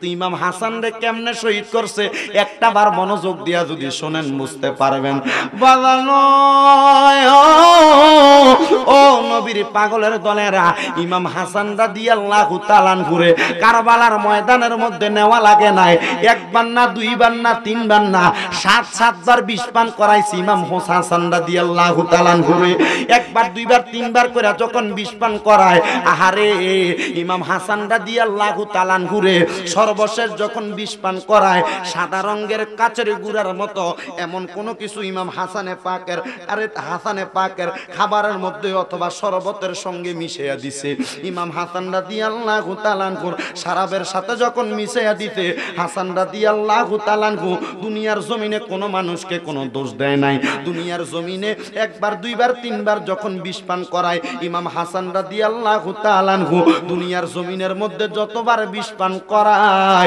ইমাম হাসান রে কেমনে শহীদ করছে একটা বার মনোযোগ দিয়া যদি শোনেন বুঝতে পারবেন। বাজানো ও নবীর পাগলের দলেরা, ইমাম হাসান রাদিয়াল্লাহু তাআলা ঘুরে কারবালার ময়দানের মধ্যে নেওয়া লাগে নাই, একবার না দুইবার না তিনবার না 7 বার বিষ পান করাইছে ইমাম হাসান রাদিয়াল্লাহু তাআলা ঘুরে। একবার দুইবার তিনবার করে যখন বিষ পান করায়, আহারে ইমাম হাসান রাদিয়াল্লাহু তাআলা ঘুরে সর্বশেষ যখন বিষ পান করায় সাদা রঙের কাচের গুড়ার মতো এমন কোনো কিছু ইমাম হাসানে পাকের খাবারের মধ্যে অথবা শরবতের সঙ্গে মিশিয়ে দিছে। ইমাম হাসান রাদিয়াল্লাহু তাআলা শরাবের সাথে যখন মিশিয়ে দিতে হাসান রাদিয়াল্লাহু তাআলা দুনিয়ার জমিনে কোনো মানুষকে কোনো দোষ দেয় নাই। দুনিয়ার জমিনে একবার দুইবার তিনবার যখন বিষ পান করায় ইমাম হাসান রাদিয়াল্লাহু তাআলা দুনিয়ার জমিনের মধ্যে যতবার বিষ পান করায়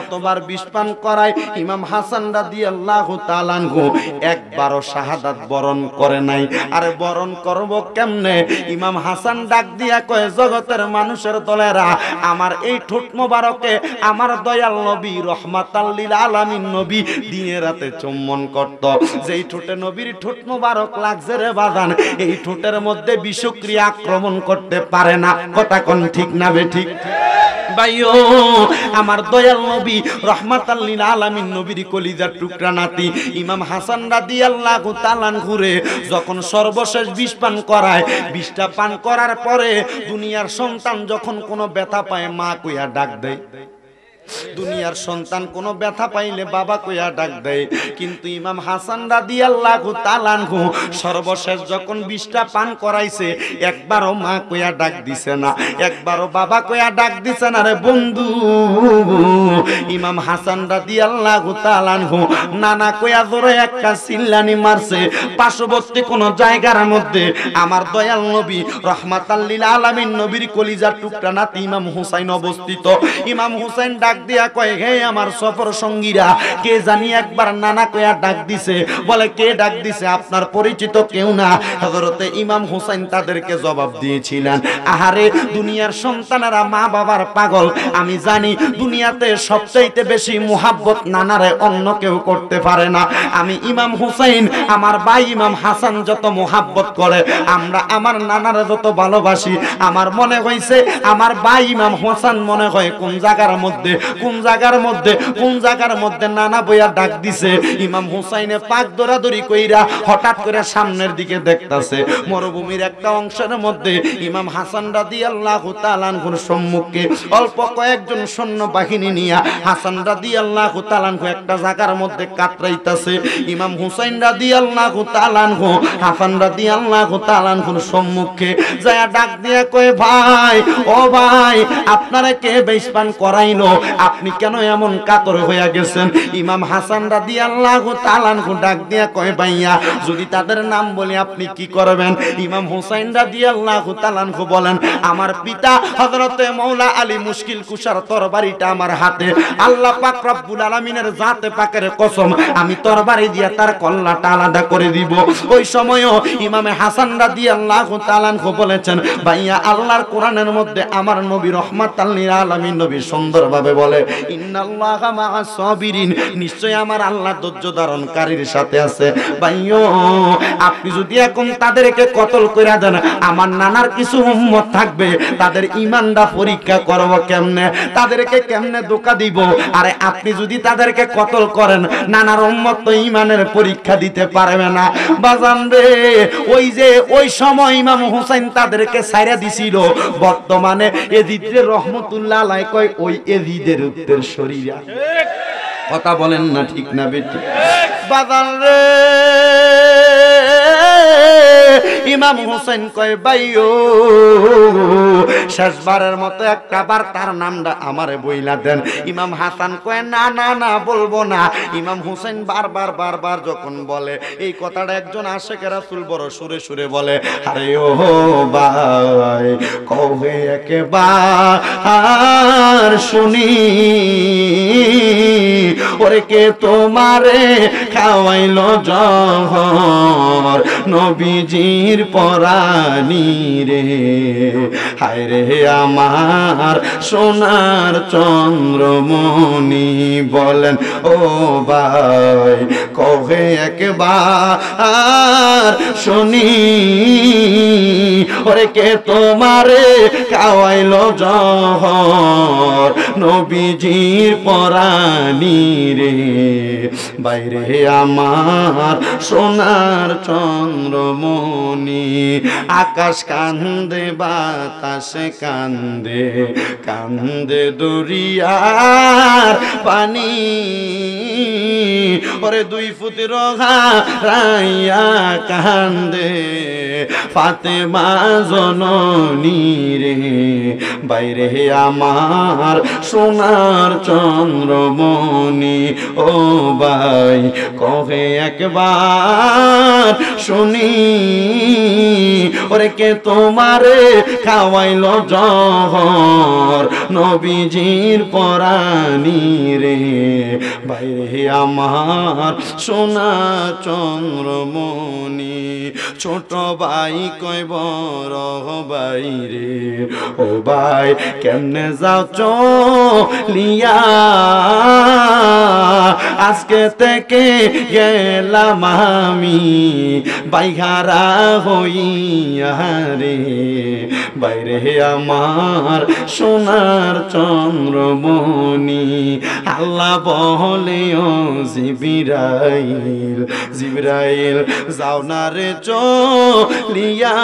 ইমাম হাসান রাদিয়াল্লাহু তাআলা একবারও শাহাদাত বরণ করে নাই। আরে বরণ করব কেমনে? ইমাম হাসান ডাক দিয়া কয়, জগতের মানুষের দলেরা, আমার এই ঠোঁট মোবারকে আমার দয়াল নবী রহমাতাল লিল আলামিন নবী দিনে রাতে চুম্বন করত। যেই ঠোঁটে নবীর ঠোঁট মোবারক লাগছে রে বাজান, এই ঠোঁটের মধ্যে বিষক্রিয়া আক্রমণ করতে পারে না। কথা কোন ঠিক না বে ঠিক? ভাইও আমার দয়াল নবী রহমাতাল লিল আলামিন নবীর কলিজার টুকরা নাতি ইমাম হাসান রাদিয়াল্লাহু তাআলা ঘুরে যখন সর্বশেষ বিষ পান করায়, বিষটা পান করার পরে দুনিয়ার সন্তান যখন কোনো ব্যথা পায় মা কইয়া ডাক দেয়, দুনিয়ার সন্তান কোনো ব্যথা পাইলে বাবা কইয়া ডাক দেয়। কিন্তু ইমাম হাসান রাদিয়াল্লাহু তাআলা সর্বশেষ যখন বিষটা পান করাইছে একবারও মা কইয়া ডাক দিছে না, একবারও বাবা কইয়া ডাক দিছে না। রে বন্ধু, ইমাম হাসান রাদিয়াল্লাহু তাআলা নানা কইয়া জোরে একটা চিল্লানি মারছে। পার্শ্ববর্তী কোন জায়গার মধ্যে আমার দয়াল নবী রহমাতাল লিল আলামিন নবীর কলিজার টুকরা নাতি ইমাম হুসাইন অবস্থিত। ইমাম হুসাইন ডাক দিয়া কয়, হে আমার সফর সঙ্গীরা, কে জানি একবার নানা কইয়া ডাক দিছে। বলে, কে ডাক দিছে? আপনার পরিচিত কেউ না? হযরতে ইমাম হুসাইন তাদেরকে জবাব দিয়েছিলেন, আহারে দুনিয়ার সন্তানেরা মা বাবার পাগল। আমি জানি দুনিয়াতে সবচাইতে বেশি মুহাব্বত নানারে অন্য কেউ করতে পারে না। আমি ইমাম হুসাইন আমার ভাই ইমাম হাসান যত মুহাব্বত করে, আমরা আমার নানারে যত ভালোবাসি, আমার মনে হইছে আমার ভাই ইমাম হাসান মনে হয় কোন জায়গার মধ্যে নানা বইয়া ডাক দিছে। ইমাম হুসাইনে পাক দৌড়াদৌড়ি কইরা হঠাৎ করে সামনের দিকে দেখতাছে, মরুভূমির একটা অংশের মধ্যে ইমাম হাসান রাদিয়াল্লাহু তাআলা সম্মুখে অল্প কয়েকজন সৈন্য বাহিনী নিয়ে হাসান রাদিয়াল্লাহু তাআলা একটা জায়গার মধ্যে কাতরাইতাছে। ইমাম হুসাইন রাদিয়াল্লাহু তাআলা হাসান রাদিয়াল্লাহু তাআলা সম্মুখে যায় ডাক দিয়া কয়, ভাই ও ভাই, আপনারা কে বিষ পান করাইলো? আপনি কেন এমন কাতর হইয়া গেছেন? ইমাম হাসান রাদিয়াল্লাহু তাআলা ডাক দিয়া কয়, ভাইয়া যদি তাদের নাম বলি আপনি কি করবেন? ইমাম হুসাইন রাদিয়াল্লাহু তাআলা বলেন, আমার পিতা হযরতে মাওলা আলী মুশকিল কুশার তরবারিটা আমার হাতে, আল্লাহ পাক রব্বুল আলামিনের জাতে পাকের কসম, আমি তরবারি দিয়া তার কল্লাটা আলাদা করে দিব। ওই সময়ও ইমামে হাসান রাদিয়াল্লাহু তাআলা বলেছেন, ভাইয়া আল্লাহর কোরআনের মধ্যে আমার নবী রহমাতাল লিল আলামিন নবী সুন্দরভাবে বলে, ইন্নাল্লাহা মা'আস সাবিরিন, নিশ্চয় আমার আল্লাহ ধৈর্য ধারণকারীর সাথে আছে। ভাইও আপনি যদি এখন তাদেরকে কতল কইরা দেন, আমার নানার কিছু উম্মত থাকবে, তাদের ঈমানটা পরীক্ষা করব কেমনে, তাদেরকে কেমনে ধোঁকা দিব? আরে আপনি যদি তাদেরকে কতল করেন, নানার উম্মত তো ঈমানের পরীক্ষা দিতে পারবে না। বাজান রে, ওই সময় ইমাম হুসাইন তাদেরকে ছাইরা দিছিল। বর্তমানে এজিদে রহমতুল্লাহ আলাইহি কয়, ওই এজিদের উত্তর শরীরা। কথা বলেন না ঠিক না বেটি? বাজান রে, ইমাম হুসাইন কয়, ভাইও শেষবারের মতো একটা বার তার নামটা আমারে বইলা দেন। ইমাম হাসান কয়, না না না, বলবো না। ইমাম হুসাইন বারবার যখন বলে এই কথাটা, একজন আশিকে রাসূল বড় সুরে সুরে বলে, আরে ও ভাই, কবে একবার শুনি, ওরে কে তোমারে খাওয়াইলো জহর নবীজির পরানি রে হায় রে আমার সোনার চন্দ্রমণি বলেন ও ভাই কহে একবার শুনি ওরে কে তোমারে খাওয়াইলো জহর নবীজির পরানি রে বাইরে আমার সোনার চন্দ্রমণি আকাশ কান্দে বাতাস কান্দে কান্দে দরিয়ার পানি ওরে দুই ফুট রোগা রাইয়া কান্দে ফাতেমা জননী রে বাইরে আমার সোনার চন্দ্রমণি ও ভাই কহে একবার শুনি ওরে কে তোমারে খাওয়াইলো জহর নবীজির পরানি রে বাইরে আমার সোনা চন্দ্রমণি ছোট ভাই কই বড় ভাই রে ও ভাই কেমনে যাও চলিয়া আজকে থেকে গেলাম আমি বাইহারা হইয়া রে বাইরে আমার সোনার চন্দ্রমণি আল্লাহ বলে ও জিবরাইল জিবরাইল যাও না রে চলিয়া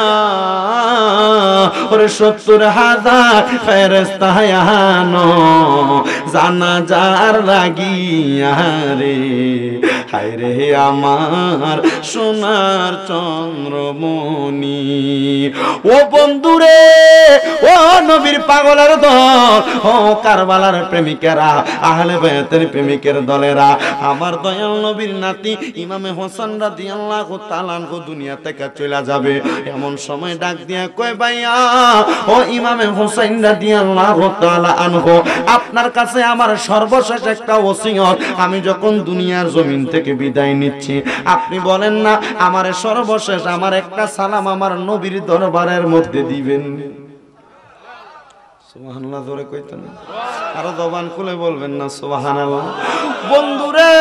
ওরে ৭০,০০০ ফেরেশতা আনো জানাজার লাগিয়া রে হায় রে আমার সোনার চন্দ্রমণি ও বন্ধুরে ও নবীর পাগলের দল ও কারবালার প্রেমিকেরা আহলে বায়াতের প্রেমিকের দলেরা আমার দয়াল নবীর নাতি ইমামে হোসেন রাদিয়াল্লাহু তাআলা আনহু দুনিয়া থেকে চলে যাবে এমন সময় ডাক দিয়া কয় ভাইয়া ও ইমামে হোসেন রাদিয়াল্লাহু তাআলা আনহু আপনার কাছে আমার সর্বশেষ একটা ওসিয়ত আমি যখন দুনিয়ার জমিন থেকে বিদায় নিচ্ছি আপনি বলেন না আমার সর্বশেষ আমার একটা সালাম আমার নবীর দরবারের মধ্যে দিবেন সুবহানাল্লাহ জোরে কইতেন আরো জবান খুলে বলবেন না সুবহানাল্লাহ বন্ধুরে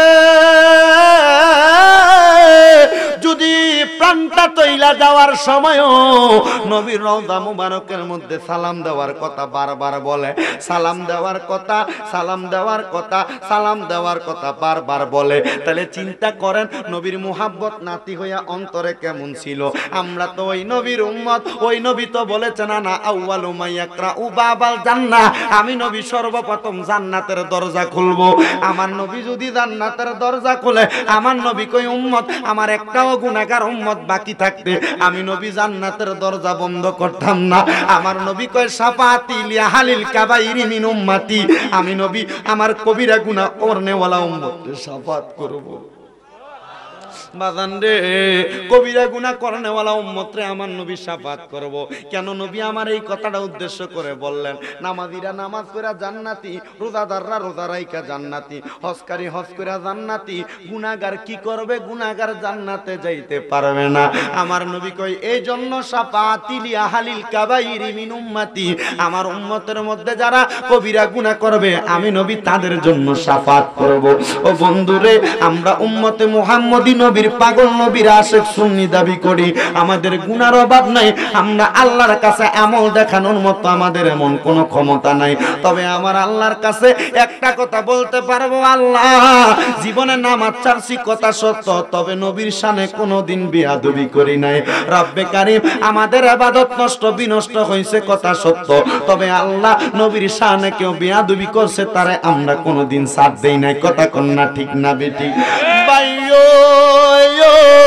যদি প্রাণটা তৈলা যাওয়ার সময়ও নবীর রওজা মুবারকের মধ্যে সালাম দেওয়ার কথা বারবার বলে সালাম দেওয়ার কথা সালাম দেওয়ার কথা সালাম দেওয়ার কথা বারবার বলে তাহলে চিন্তা করেন নবীর মুহাব্বত নাতি হইয়া অন্তরে কেমন ছিল আমরা তো ওই নবীর উম্মত ওই নবী তো বলেছেন না আউয়ালু মাইয়াকরাউ বাবাল জান্নাহ আমি নবী সর্বপ্রথম জান্নাতের দরজা খুলবো আমার নবী যদি জান্নাতের দরজা খুলে আমার নবী কই উম্মত আমার একটাও গুনাহগার উম্মত বাকি থাকতে আমি নবী জান্নাতের দরজা বন্ধ করতাম না আমার নবী কয় শাফাআতি লিআহলিল কাবাইরি মিন উম্মতি আমি নবী আমার কবিরা গুনাহ করনেওয়ালা উম্মতকে শাফাআত করব বাজান রে কবিরা গুনাহ করনেওয়ালা উম্মতরে আমার নবী শাফাআত করব কেন নবী আমার এই কথাটা উদ্দেশ্য করে বললেন নামাজীরা নামাজ পড়া জান্নাতি রোজাদাররা রোজা রাইখা জান্নাতি হজকারী হজ কইরা জান্নাতি গুনাহগার কি করবে গুনাহগার জান্নাতে যাইতে পারবে না আমার নবী কই এই জন্য শাফাআতি লিআহলিল কাবাইরি মিন উম্মতি আমার উম্মতের মধ্যে যারা কবিরা গুনাহ করবে আমি নবী তাদের জন্য শাফাআত করব ও বন্ধুরে আমরা উম্মতে মুহাম্মদী নবীর পাগল নবীর আশিক সুন্নি দাবি করি আমাদের গুনার অভাব নাই আমরা আল্লাহর কাছে আমল দেখানোর মতো আমাদের এমন কোনো ক্ষমতা নাই তবে আমার আল্লাহর কাছে একটা কথা বলতে পারবো আল্লাহ জীবনে নামাজ ছাড়ছি কথা সত্য তবে নবীর শানে কোনোদিন বেয়াদবি করি নাই রব্বে কারীম আমাদের ইবাদত নষ্ট বিনষ্ট হইছে কথা সত্য তবে আল্লাহ নবীর শানে কেউ বেয়াদবি করছে তারে আমরা কোনোদিন ছাড় দেই নাই কথা কোন না ঠিক না বেটি ভাইও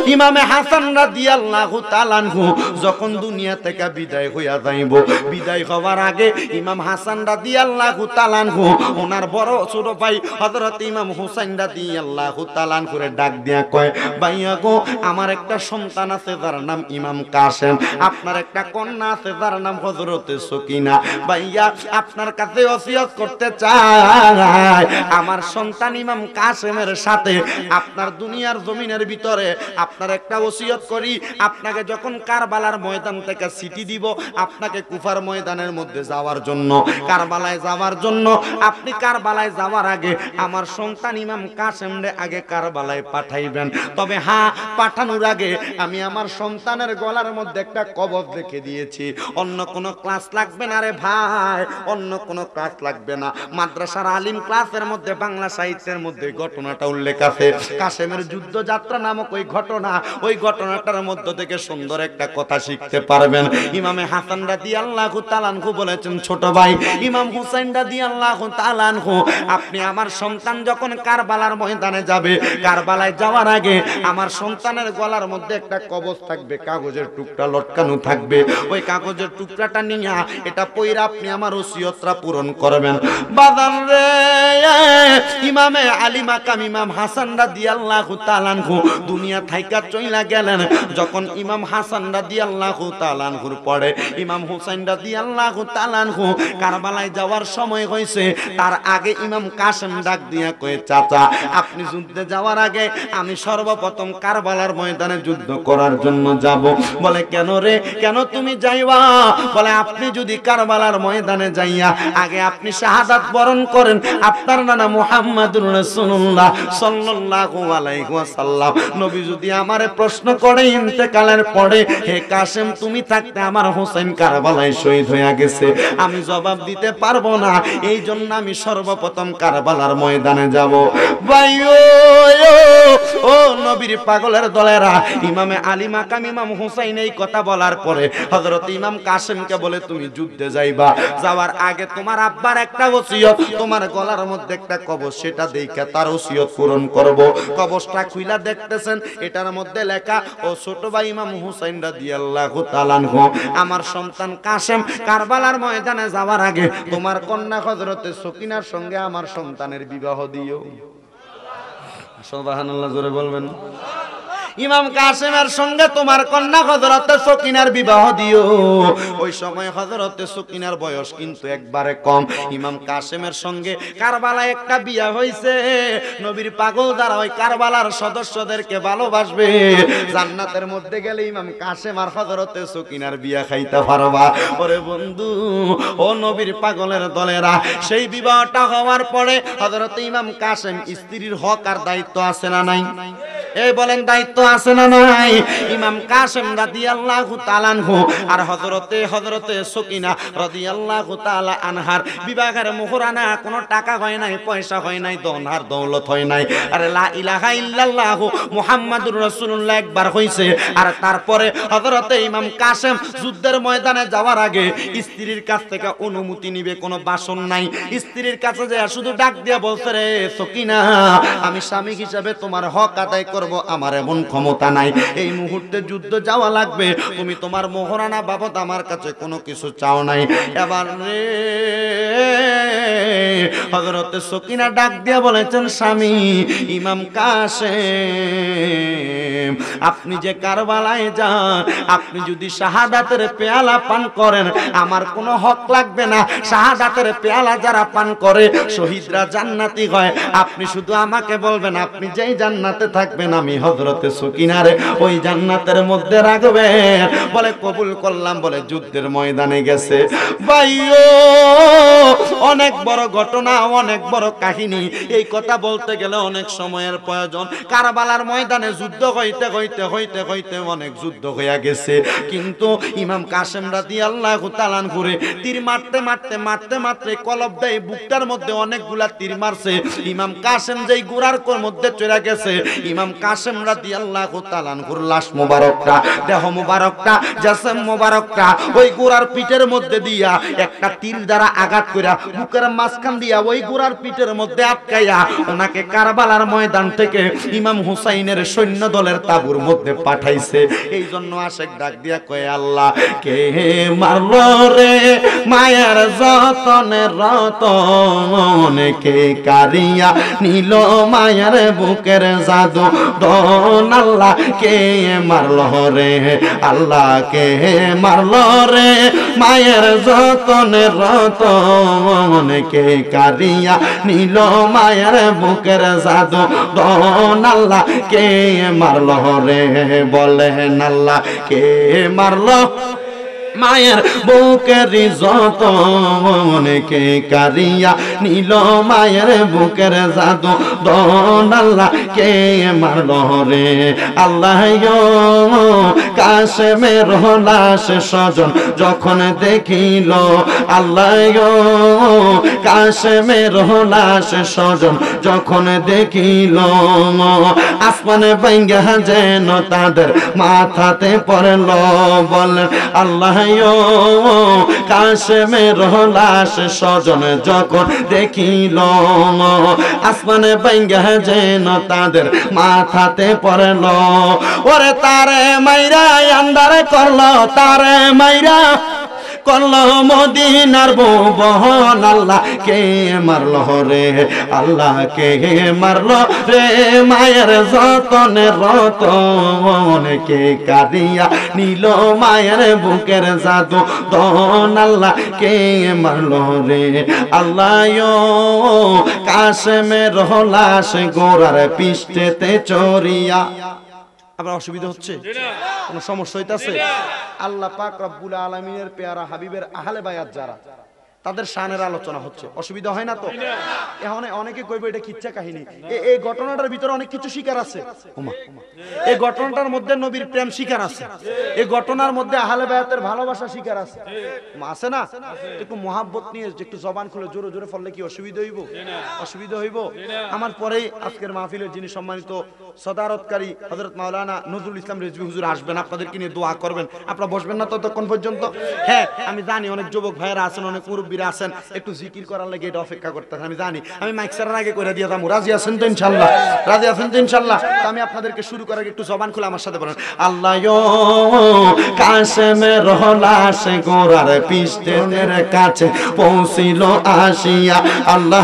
ইমামে হাসান রাদিয়াল্লাহু তাআলা আনহু যখন দুনিয়া থেকে বিদায় হইয়া যাইব, বিদায় হওয়ার আগে ইমাম হাসান রাদিয়াল্লাহু তাআলা আনহু ওনার বড় ছোট ভাই হযরত ইমাম হুসাইন রাদিয়াল্লাহু তাআলা আনহুরে ডাক দিয়া কয়, ভাইয়া গো, আমার একটা সন্তান আছে যার নাম ইমাম কাসেম, আপনার একটা কন্যা আছে যার নাম হযরতে সকিনা। ভাইয়া আপনার কাছে ওসিয়ত করতে চাই, আমার সন্তান ইমাম কাসেমের সাথে আপনার দুনিয়ার জমিনের ভিতরে আপনার একটা ওসিয়ত করি, আপনাকে যখন কারবালার ময়দান থেকে সিটি দিব, আপনাকে কুফার ময়দানের মধ্যে যাওয়ার জন্য, কারবালায় যাওয়ার জন্য, আপনি কারবালায় যাওয়ার আগে আমার সন্তান ইমাম কাসেমরে আগে কারবালায় পাঠাইবেন। তবে হ্যাঁ, পাঠানোর আগে আমি আমার সন্তানের গলার মধ্যে একটা কবজ রেখে দিয়েছি। অন্য কোনো ক্লাস লাগবে না রে ভাই, অন্য কোনো ক্লাস লাগবে না। মাদ্রাসার আলিম ক্লাসের মধ্যে বাংলা সাহিত্যের মধ্যে ঘটনাটা উল্লেখ আছে। কাসেমের যুদ্ধ যাত্রা নামক ওই ঘটনা, ওই ঘটনাটার মধ্য থেকে সুন্দর একটা কথা শিখতে পারবেন। ইমামে হাসান রাদিয়াল্লাহু তাআলা আনহু বলেছেন, ছোট ভাই ইমাম হুসাইন রাদিয়াল্লাহু তাআলা আনহু, আপনি আমার সন্তান যখন কারবালার ময়দানে যাবে, কারবালায় যাওয়ার আগে আমার সন্তানের গলার মধ্যে একটা কবজ থাকবে, কাগজের টুকরা লটকানো থাকবে। ওই কাগজের টুকরাটা নিয়ে এটা পয়রা আপনি আমার ওসিয়তটা পূরণ করবেন। বাদান রে, ইমামে আলী মাকাম ইমাম হাসান রাদিয়াল্লাহু তাআলা আনহু দুনিয়া থাইকা চইলা গেলেন। যখন ইমাম হাসান রাদিয়াল্লাহু তাআলা আনহুর পরে ইমাম হুসাইন রাদিয়াল্লাহু তাআলা আনহু কারবালায় যাওয়ার সময় হইছে, তার আগে ইমাম কাসেম ডাক দিয়া কয়ে, চাচা আপনি যুদ্ধে যাওয়ার আগে আমি সর্বপ্রথম কারবালার ময়দানে যুদ্ধ করার জন্য যাব। বলে কেন রে, কেন তুমি যাইবা? বলে আপনি যদি কারবালার ময়দানে যাইয়া আগে আপনি শাহাদাত বরণ করেন, আপনার নানা মুহাম্মাদুর রাসূলুল্লাহ সাল্লাল্লাহু আলাইহি ওয়াসাল্লাম নবী যদি আমারে প্রশ্ন করে ইন্তেকালের পরে, হে কাসেম তুমি থাকতে আমার হোসেন কারবালায় শহীদ হয়ে গেছে, আমি জবাব দিতে পারবো না, এই জন্য আমি সর্বপ্রথম কারবালার ময়দানে যাব। ভাইও ও নবীর পাগলের দলেরা, ইমামে আলী মাকাম ইমাম হুসাইন এই কথা বলার পরে হযরত ইমাম কাসেমকে বলে, তুমি যুদ্ধে যাইবা, যাওয়ার আগে তোমার আব্বার একটা ওসিয়ত, তোমার গলার মধ্যে একটা কবজ, সেটা দেখে তার ওসিয়ত পূরণ করব। কবজটা খুইলা দেখতেছেন, এটার মধ্যে লেখা, ও ছোট ভাই ইমাম হুসাইন রাদিয়াল্লাহু তাআলা আনহু, আমার সন্তান কাসেম কারবালার ময়দানে যাওয়ার আগে তোমার কন্যা হযরতে সকিনার সঙ্গে আমার সন্তানের বিবাহ দিও। সুবহানাল্লাহ, জোরে বলবেন। ইমাম কাসেমের সঙ্গে তোমার কন্যা হযরতে সকিনার বিবাহ দিও। ওই সময় হযরতে সকিনার বয়স কিন্তু একবারে কম। ইমাম কাসেমের সঙ্গে কারবালায় একটা বিয়া হইছে। নবীর পাগল দ্বারা ওই কারবালার সদস্যদেরকে ভালোবাসবে। জান্নাতের মধ্যে গেলে ইমাম কাসেম আর হযরতে সকিনার বিয়া খাইতে পারবা। ওরে বন্ধু, ও নবীর পাগলের দলেরা, সেই বিবাহটা হওয়ার পরে হযরতে ইমাম কাসেম স্ত্রীর হক আর দায়িত্ব আছে না নাই? এই বলেন, দায়িত্ব আছে না নাই? ইমাম কাসেম রাদিয়াল্লাহু তাআলা আনহু আর হযরতে সকিনা রাদিয়াল্লাহু তাআলা আনহার বিবাহের মোহরানা কোনো টাকা হয় নাই, পয়সা হয় নাই, ধনহার দৌলত হয় নাই। আরে লা ইলাহা ইল্লাল্লাহু মুহাম্মাদুর রাসূলুল্লাহ একবার হইছে। আর তারপরে হযরতে ইমাম কাসেম যুদ্ধের ময়দানে যাওয়ার আগে স্ত্রীর কাছ থেকে অনুমতি নিবে, কোনো বাসন নাই। স্ত্রীর কাছে যায় শুধু ডাক দিয়া বলছে, রে সকিনা, আমি স্বামী হিসেবে তোমার হক আদায় করব, আমার এমন ক্ষমতা নাই, এই মুহূর্তে যুদ্ধ যাওয়া লাগবে, তুমি তোমার মোহরানা বাবদ আমার কাছে কোনো কিছু চাও নাই। এবার রে হযরতে সকিনা ডাক দিয়া বলেছেন, স্বামী ইমাম কাসেম, আপনি যে কারবালায় যান, আপনি যদি শাহাদাতের পেয়ালা পান করেন আমার কোনো হক লাগবে না। শাহাদাতের পেয়ালা যারা পান করে শহীদরা জান্নাতি হয়। আপনি শুধু আমাকে বলবেন আপনি যেই জান্নাতে থাকবেন, আমি হযরতে সকিনারে ওই জান্নাতের মধ্যে রাখবেন। বলে কবুল করলাম, বলে যুদ্ধের ময়দানে গেছে। ভাইও, অনেক বড় ঘটনা, অনেক বড় কাহিনী। এই কথা বলতে গেলে অনেক সময়ের প্রয়োজন। কারবালার ময়দানে যুদ্ধ হইতে হইতে হইতে হইতে অনেক যুদ্ধ হইয়া গেছে, কিন্তু ইমাম কাসেম রাদিয়াল্লাহু তাআলা আনহুরে তীর মারতে মারতে মারতে মারতে কলব দেয়, বুকটার মধ্যে অনেকগুলা তীর মারছে। ইমাম কাসেম যেই গোড়ার মধ্যে চলে গেছে, ইমাম কাসেম রাদিয়াল্লাহু তাআলা আনহুর লাশ মোবারকটা, দেহ মোবারকটা, জিসম মোবারকটা ওই গোড়ার পিঠের মধ্যে দিয়া একটা তীর দ্বারা আঘাত কইরা বুকের মাঝখান দিয়া ওই গোরার পিঠের মধ্যে আটকাইয়া ওনাকে কারবালার ময়দান থেকে ইমাম হুসাইনের সৈন্য দলের তাবুর মধ্যে পাঠাইছে। এই জন্য আশেক ডাক দিয়া কয় আল্লাহ কে মারলো রে মায়ের যতনে রতন, কে কারিয়া নিল মায়ের বুকের জাদু দন, আল্লাহ কে মারলো রে, আল্লাহ কে মারলো রে মায়ের যতনে রতন, কে কারিয়া নিল মায়ের বুকের জাদু দন, আল্লাহ কে মারলো রে, বলেন আল্লাহ কে মারলো মায়ের বুকের যতন, কে কারিয়া নিল মায়ের বুকের জাদু দন, আল্লাহ কে মারলো রে। আল্লাহ কাশেমের লাশ স্বজন যখন দেখিল, আল্লাহ কাশেমের লাশ স্বজন যখন দেখিল, আসমানে বাইঙ্গা যেন তাদের মাথাতে পড়ল, বলেন আল্লাহ কাশেমের লাশ স্বজন যখন দেখিল, আসমানে বাইঙ্গা যেন তাদের মাথাতে পড়ল, ওরে তারে মাইরা আন্দারে করলো, তারে মাইরা করলো মদিনার বহন, আল্লাহ কে মারলো রে, আল্লাহ কে মারলো রে মায়ের যতনে রতন, কে কারিয়া নিল মায়ের বুকের জাদু দন, আল্লাহ কে মারলো রে। আল্লাহ কাশেমের লাশ গোরার পিষ্টেতে চড়িয়া, আপনার অসুবিধা হচ্ছে, কোনো সমস্যা হইতাছে? আল্লাহ পাক রব্বুল আলামিনের পেয়ারা হাবিবের আহলে বায়াত যারা, তাদের শানের আলোচনা হচ্ছে, অসুবিধা হয় না তো? এখন অনেকে কইবে এটা কিচ্ছা কাহিনী, এই ঘটনাটার ভিতরে অনেক কিছু শিকার আছে। এই ঘটনাটার মধ্যে নবীর প্রেম শিকার আছে, এই ঘটনার মধ্যে আহলে বায়াতের ভালোবাসা শিকার আছে, আছে না? একটু মহাব্বত নিয়ে একটু জবান খুলে জোরে জোরে ফললে কি অসুবিধা হইব? অসুবিধা হইব? আমার পরেই আজকের মাহফিলের যিনি সম্মানিত সদারতকারী হযরত মাওলানা নজরুল ইসলাম রেজভী হুজুর আসবেন, আপনাদেরকে নিয়ে দোয়া করবেন। আপনারা বসবেন না ততক্ষণ পর্যন্ত? হ্যাঁ, আমি জানি অনেক যুবক ভাইয়েরা আছেন, অনেক মুরব্বীরা আছেন, একটু জিকির করার লাগে এটা অপেক্ষা করতেছেন, আমি জানি। আমি মাইক ছাড়ার আগে করে দিয়ে যাবো, রাজি আছেন তো ইনশাল্লাহ? রাজি আছেন তো ইনশাল্লাহ? আমি আপনাদেরকে শুরু করার আগে একটু জবান খুলে আমার সাথে বলেন, আল্লাহ কাশেমের লাশ গোরার পিষ্টের কাছে পৌঁছিল আসিয়া, আল্লাহ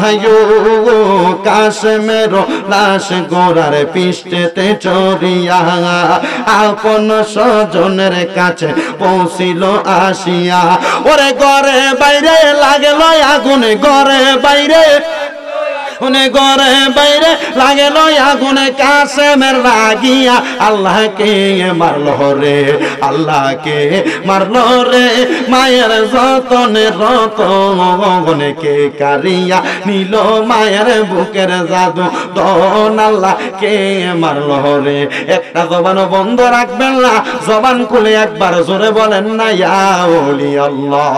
কাশেমের লাশ গোরার পিষ্টেতে চড়িয়া, আপন স্বজনের কাছে পৌঁছিল আসিয়া, ওরে ঘরে বাইরে লাগেল আগুন, ঘরে বাইরে ঘরে বাইরে লাগেল আগুন কাশেমের লাগিয়া, আল্লাহ কে মারলো রে, আল্লাহ কে মারলো রে মায়ের যতনে রতন, কে কারিয়া নিল মায়ের বুকের জাদু দন, আল্লাহ কে মারলো রে। একটা জবান বন্ধ রাখবেন না, জবান খুলে একবার জোরে বলেন না ইয়া ওলি আল্লাহ।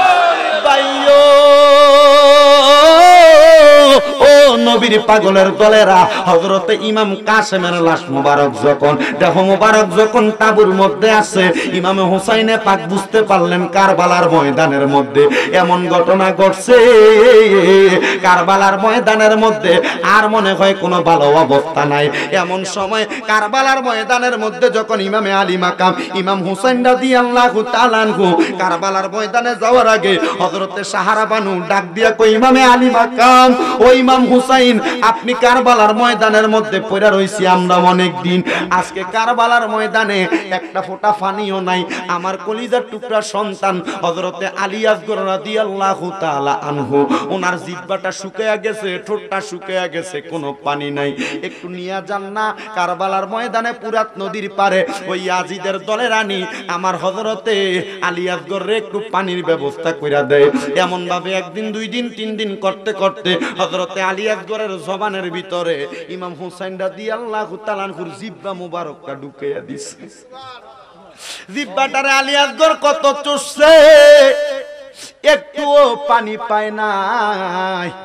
ও নবীর পাগলের দলেরা, হযরতে ইমাম কাশেমের লাশ মুবারক যখন, দেহ মুবারক যখন তাবুর মধ্যে আছে, ইমাম হুসাইনে পাক বুঝতে পারলেন কারবালার ময়দানের মধ্যে এমন ঘটনা ঘটছে, কারবালার ময়দানের মধ্যে আর মনে হয় কোনো ভালো অবস্থা নাই। এমন সময় কারবালার ময়দানের মধ্যে যখন ইমামে আলী মাকাম ইমাম হুসাইন রাদিয়াল্লাহু তাআলা আনহু কারবালার ময়দানে যাওয়ার আগে হযরতে সাহারা বানু ডাক দিয়া কই, ইমামে আলী মাকাম, ও ইমাম হুসাইন, আপনি কারবালার ময়দানের মধ্যে পড়ে রইছি আমরা অনেক দিন, আজকে কারবালার ময়দানে একটা ফোঁটা পানিও নাই। আমার কলিজার টুকরা সন্তান হযরতে আলী আসগর রাদিয়াল্লাহু তাআলা আনহু, ওনার জিহ্বাটা শুকিয়ে গেছে, ঠোঁটটা শুকিয়ে গেছে, কোনো পানি নাই, একটু নিয়ে যান না কারবালার ময়দানে পুরাত নদীর পারে ওই ইয়াজিদের দলে রানী আমার হযরতে আলী আসগরে একটু পানির ব্যবস্থা কইরা দেয়। এমন ভাবে একদিন, দুই দিন, তিন দিন করতে করতে হযরতে আলী আসগরের জবানের ভিতরে ইমাম হুসাইন রাদিয়াল্লাহু তাআলা আনহুর জিহ্বা মুবারকটা ঢুকাইয়া দিছে। জিহ্বাটারে আলী আসগর কত চুষছে, একটুও পানি পায় নাই।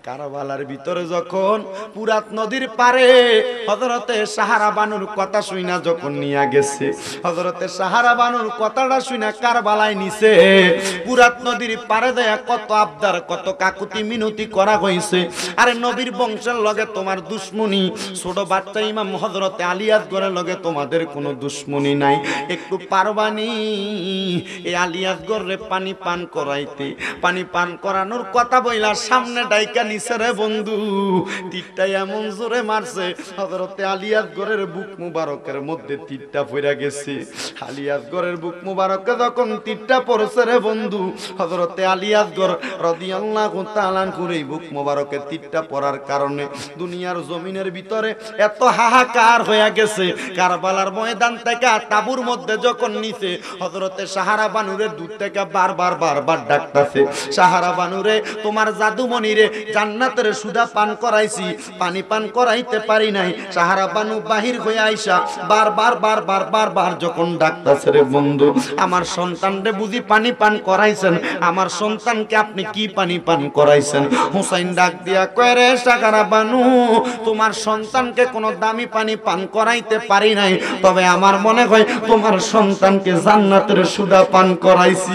কারবালার ভিতরে যখন পুরাত নদীর পারে হযরতে সাহারা বানুর কথা শুইনা যখন নিয়া গেছে, হযরতে সাহারা বানুর কথাটা শুইনা কারবালায় নিছে। পুরাত নদীর পারে দেয়া কত আবদার, কত কাকুতি মিনতি করা হইছে। আরে নবীর বংশের লগে তোমার দুশ্মনী, ছোট বাচ্চা ইমাম হযরতে আলী আসগরের লগে তোমাদের কোনো দুশ্মনী নাই, একটু পারবানি এই আলী আসগরে পানি পান করাইতে? পানি পান করানোর কথা বইলা সামনে ডাইকা নিছে রে বন্ধু, তীরটা এমন জোরে মারছে হযরতে আলী আসগরের বুক মুবারকের মধ্যে তীরটা পড়া গেছে। আলী আসগরের বুক মুবারকে যখন তীরটা পড়ছে রে বন্ধু, হযরতে আলী আসগর রাদিয়াল্লাহু তাআলা আনহুর এই বুক মুবারকে তীরটা পড়ার কারণে দুনিয়ার জমিনের ভিতরে এত হাহাকার হয়ে গেছে। কারবালার ময়দান থেকে তাবুর মধ্যে যখন নিছে, হযরতে সাহারা বানুরে দূর থেকে বারবার ডাকতাছে, সাহারা বানুরে তোমার জাদুমণিরে জান্নাতের সুধা পান করাইছি, পানি পান করাইতে পারি নাই। সাহারা বানু বাহির হয়ে আইসা বারবার যখন ডাকতাছে রে বন্ধু, আমার সন্তানরে বুঝি পানি পান করাইছেন? আমার সন্তানকে আপনি কি পানি পান করাইছেন? হুসাইন ডাক দিয়া কয় রে সাহারা বানু, তোমার সন্তানকে কোনো দামি পানি পান করাইতে পারি নাই, তবে আমার মনে হয় তোমার সন্তানকে জান্নাতের সুধা পান করাইছি।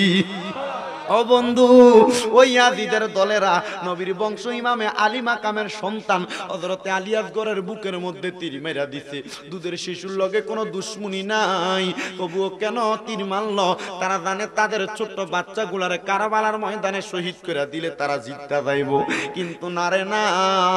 ও বন্ধু, ওই ইয়াজিদের দলেরা নবীর বংশ ইমামে আলী মাকামের সন্তান হযরতে আলী আসগরের বুকের মধ্যে তীর মেরা দিছে। দুধের শিশুর লগে কোনো দুশ্মনী নাই, তবুও কেন তীর মারল? তারা জানে তাদের ছোট্ট বাচ্চাগুলারে কারবালার ময়দানে শহীদ করে দিলে তারা জিততে যাইব। কিন্তু না রে না,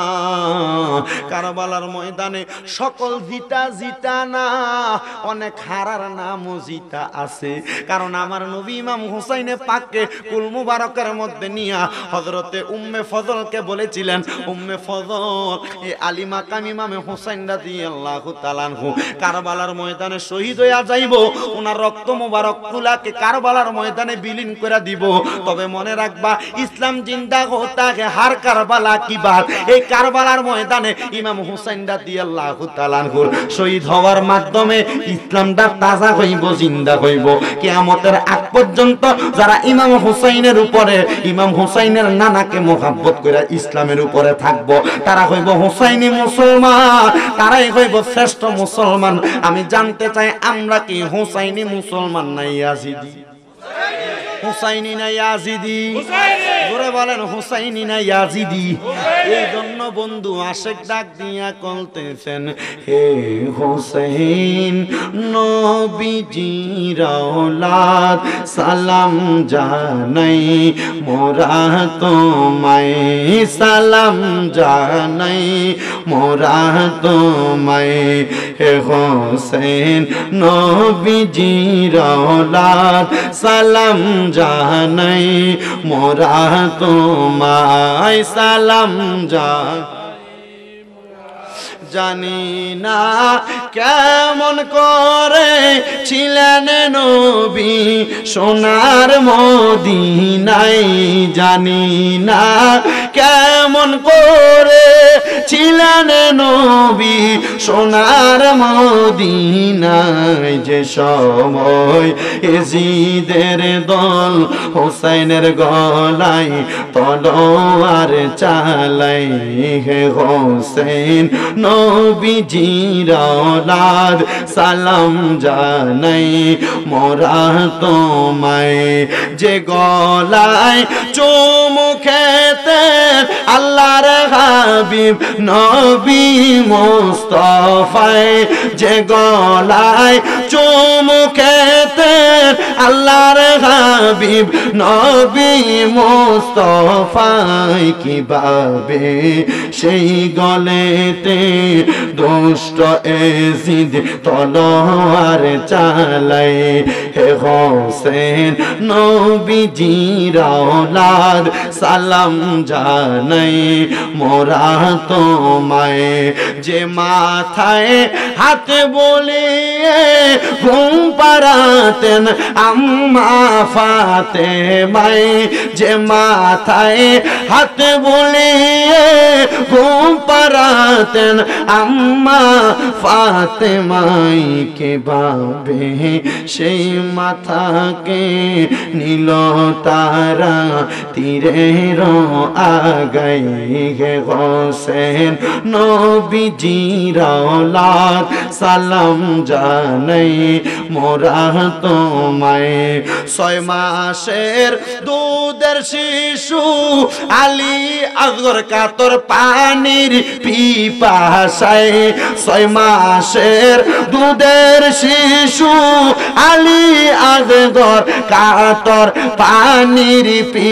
কারবালার ময়দানে সকল জিতা না, অনেক হারার নামও জিতা আছে। কারণ আমার নবী ইমাম হুসাইনে পাককে কুল মুবারকের মধ্যে নিয়া হযরতে উম্মে ফজলকে বলেছিলেন, উম্মে ফজল এই আলী মাকাম ইমামে হুসাইন রাদিয়াল্লাহু তাআলা আনহু কারবালার ময়দানে শহীদ হইয়া যাইব, ওনার রক্ত মুবারক তুলাকে কারবালার ময়দানে বিলীন করে দিব। তবে মনে রাখবা, ইসলাম জিন্দা হতা হে হার কারবালা কি বাত। এই কারবালার ময়দানে ইমাম হুসাইন রাদিয়াল্লাহু তাআলা আনহু শহীদ হওয়ার মাধ্যমে ইসলামটা তাজা হইব, জিন্দা হইব। কিয়ামতের আগ পর্যন্ত যারা ইমাম হুসাইনের উপরে, ইমাম হুসাইনের নানাকে মোহাব্বত করে ইসলামের উপরে থাকবো, তারা হইব হুসাইনি মুসলমান, তারাই হইব শ্রেষ্ঠ মুসলমান। আমি জানতে চাই, আমরা কি হুসাইনি মুসলমান না ইয়াজিদি? হুসাইনি না ইয়াজিদি? জোরে বলেন, হুসাইনি না ইয়াজিদি? এই জন্য বন্ধু আশেক ডাক দিয়া বলতেছেন, হে হুসাইন নবীজির আওলাদ সালাম জানাই মোরা তোমায়, সালাম জানাই মোরা তোমায়। হে হুসাইন নবীজির আওলাদ সালাম জানাই মোরা তোমায়, সালাম জানি না কেমন করে ছিলেন নবী সোনার মদিনায়, জানি না কেমন করে ছিলেন নবী সোনার মদিনায়। যে সময় এজিদের দল হুসাইনের গলায় তলোয়ার চালাই, হে হুসাইন নবীজির আওলাদ সালাম জানাই মোরা তোমায়। যে গলায় চুমু খেতে আল্লাহর হাবিব নবী মুস্তাফায়, যে গলায় চুমু খেতে আল্লাহর হাবিব নবী মুস্তাফায়, কিভাবে সেই গলেতে দুষ্ট এজিদ তলোয়ার চালাই। হে হোসেন নবীজির আওলাদ সালাম জানাই মোরা তোমায়। যে মাথায় হাত বলিয়ে ঘুম পাড়াতেন আম্মা ফাতেমায়, যে মাথায় হাত বলিয়ে ঘুম পাড়াতেন ঘুমাতেন আম্মা ফাতেমাই কে ভাবে সেই মাথাকে নীল তারা তীরের আগাই গে হোসেন নবীজির औलाद সালাম জানাই মোরা তোমায় 6 মাসের দুধের শিশু আলী আসগর কাতর পানির পিপাসায় 6 মাসের দুধের শিশু আলী আসগর কাতর পানির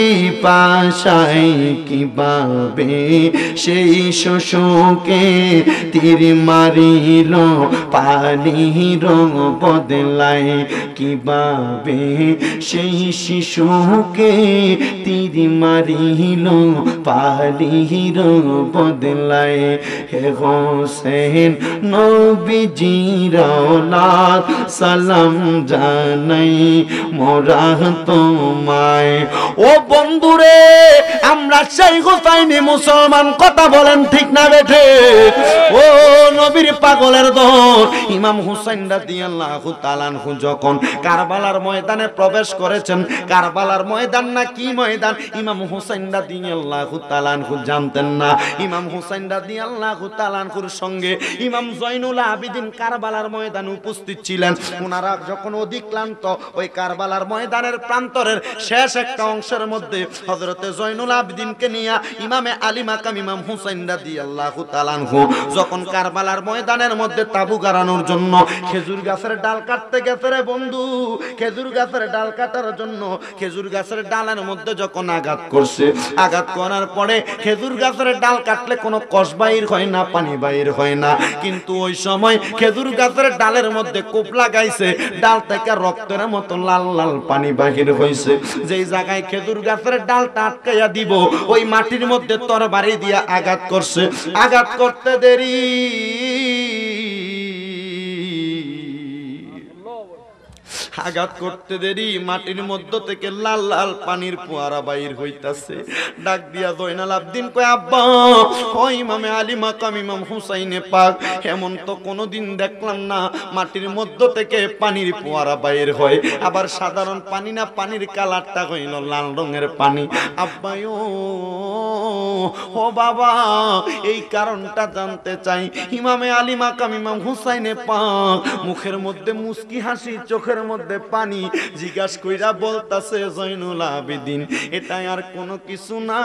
পিপাসায় কিভাবে সেই শিশুকে তীর মারিল পানির বদলায় কিভাবে সেই শিশুকে তীর মারিল পানির বদলায় হে হোসেন নবীজির औलाद সালাম জানাই মোরা তোমায়। ও বন্ধুরে আমরা সেই হোসাইনি মুসলমান, কথা বলেন ঠিক না বেঠে? ও নবীর পাগলের দল ইমাম হুসাইন রাদিয়াল্লাহু তাআলা আনহু যখন কারবালার ময়দানে প্রবেশ করেছেন, কারবালার ময়দান না কি ময়দান ইমাম হুসাইন রাদিয়াল্লাহু তাআলা আনহু জানতেন না। ইমাম হুসাইন রাদিয়াল্লাহু তাআলা আনহুর সঙ্গে ইমাম জয়নুল আবিদিন কারবালার ময়দানে উপস্থিত ছিলেন। ওনারা যখন অধিক ক্লান্ত ওই কারবালার ময়দানের প্রান্তরের শেষ একটা অংশের মধ্যে হযরতে জয়নুল আবিদিনকে নিয়ে ইমামে আলী মাকাম ইমাম হুসাইন রাদিয়াল্লাহু তাআলা আনহু যখন কারবালার ময়দানের মধ্যে তাবু গাড়ানোর জন্য খেজুর গাছের ডাল কাটতে গেছে রে বন্ধু, খেজুর গাছের ডাল কাটার জন্য খেজুর গাছের ডালের মধ্যে যখন আঘাত করছে, আঘাত করার পরে খেজুর গাছের ডাল কাটলে কোনো কষ বাইর হয় না, পানি বাইর হয় না, কিন্তু ওই সময় খেজুর গাছের ডালের মধ্যে কোপ লাগাইছে, ডাল থেকে রক্তের মতো লাল লাল পানি বাহির হয়েছে। যেই জায়গায় খেজুর গাছের ডালটা আটকাইয়া দিব ওই মাটির মধ্যে তরবারি দিয়া আঘাত করছে, আঘাত করতে দেরি আঘাত করতে দেরি মাটির মধ্য থেকে লাল লাল পানির ফোয়ারা বাইর হইতাছে। ডাক দিয়া জয়নাল আবদিন কয় আব্বা ও ইমামে আলী মাকাম ইমাম হুসাইনে পাক, এমন তো কোনোদিন দেখলাম না মাটির মধ্য থেকে পানির ফোয়ারা বাইর হয়, আবার সাধারণ পানি না, পানির কালারটা হইল লাল রঙের পানি। আব্বাই ও বাবা এই কারণটা জানতে চাই। ইমামে আলী মাকাম ইমাম হুসাইনে পাক মুখের মধ্যে মুস্কি হাসি, চোখের মধ্যে পানি, জিজ্ঞাস কইরা বলতাছে জয়নুল আবেদিন এটা আর কোনো কিছু না,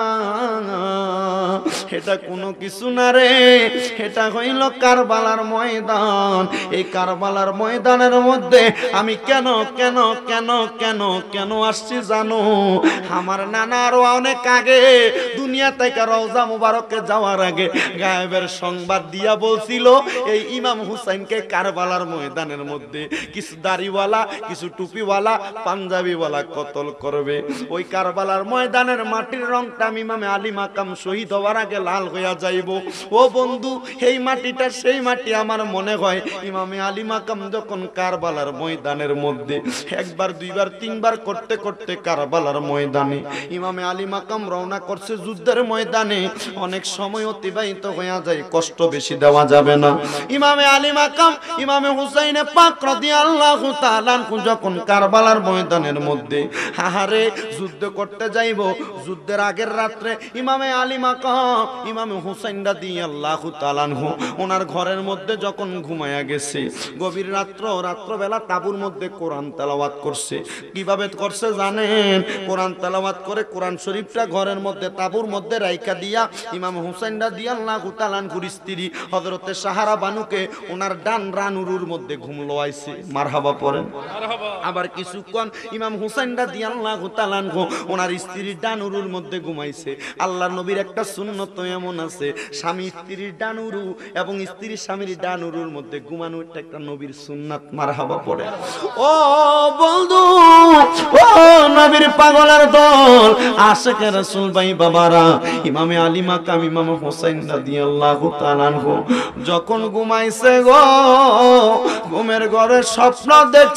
এটা কোনো কিছু না রে, এটা হইল কারবালার ময়দান। এই কারবালার ময়দানের মধ্যে আমি কেন কেন কেন কেন কেন আসছি জানো? আমার নানা আরো অনেক আগে দুনিয়া থেকে রওজা মুবারকে যাওয়ার আগে গায়েবের সংবাদ দিয়া বলছিল এই ইমাম হুসাইনকে কারবালার ময়দানের মধ্যে কিছু দাড়িওয়ালা, কিছু টুপিওয়ালা, পাঞ্জাবিওয়ালা কতল করবে। ওই কারবালার ময়দানের মাটির রংটা ইমামে আলী মাকাম শহীদ হওয়ার আগে লাল হইয়া যাইব। ও বন্ধু এই মাটিটা সেই মাটি আমার মনে হয় ইমামে আলী মাকাম যখন কারবালার ময়দানের মধ্যে একবার দুইবার তিনবার করতে করতে কারবালার ময়দানে ইমামে আলী মাকাম রওনা করছে যুদ্ধের ময়দানে, অনেক সময় অতিবাহিত হইয়া যায়, কষ্ট বেশি দেওয়া যাবে না। ইমামে আলী মাকাম ইমামে হুসাইনে পাক রাদিয়াল্লাহু তাআলা যখন কারবালার ময়দানের মধ্যে হাহারে যুদ্ধ করতে যাইব, যুদ্ধের আগের রাত্রে ইমামে আলী মাকাম ইমামে হুসাইন রাদিয়াল্লাহু তাআলা আনহু ওনার ঘরের মধ্যে যখন ঘুমায়া গেছে, গভীর রাত্রবেলা তাবুর মধ্যে কোরআন তেলাওয়াত করছে। কিভাবে করছে জানেন? কোরআন তেলাওয়াত করে কোরআন শরীফটা ঘরের মধ্যে তাবুর মধ্যে রাইখা দিয়া ইমাম হুসাইন রাদিয়াল্লাহু তাআলা আনহুর স্ত্রী হযরতে সাহারা বানুকে ওনার ডান রানুরুর মধ্যে ঘুম লোয়াইছে। মারহাবা পড়েন। আবার কিছুক্ষণ ইমাম হুসাইন রাদিয়াল্লাহু তাআলা আনহু ওনার স্ত্রীর ডানুরুর মধ্যে ঘুমাইছে। আল্লাহর নবীর একটা সুন্নত এমন আছে, স্বামী স্ত্রীর ডানুরু এবং স্ত্রী স্বামীর ডানুরুর মধ্যে ঘুমানো একটা নবীর সুন্নাত। মারহাবা পড়ে। ও বন্ধু, ও নবীর পাগলের দল, আশিকে রাসূল ভাই বাবারা, ইমামে আলী মাকাম ইমাম হুসাইন রাদিয়াল্লাহু তাআলা আনহু যখন ঘুমাইছে গো, ঘুমের ঘরে স্বপ্ন দেখছে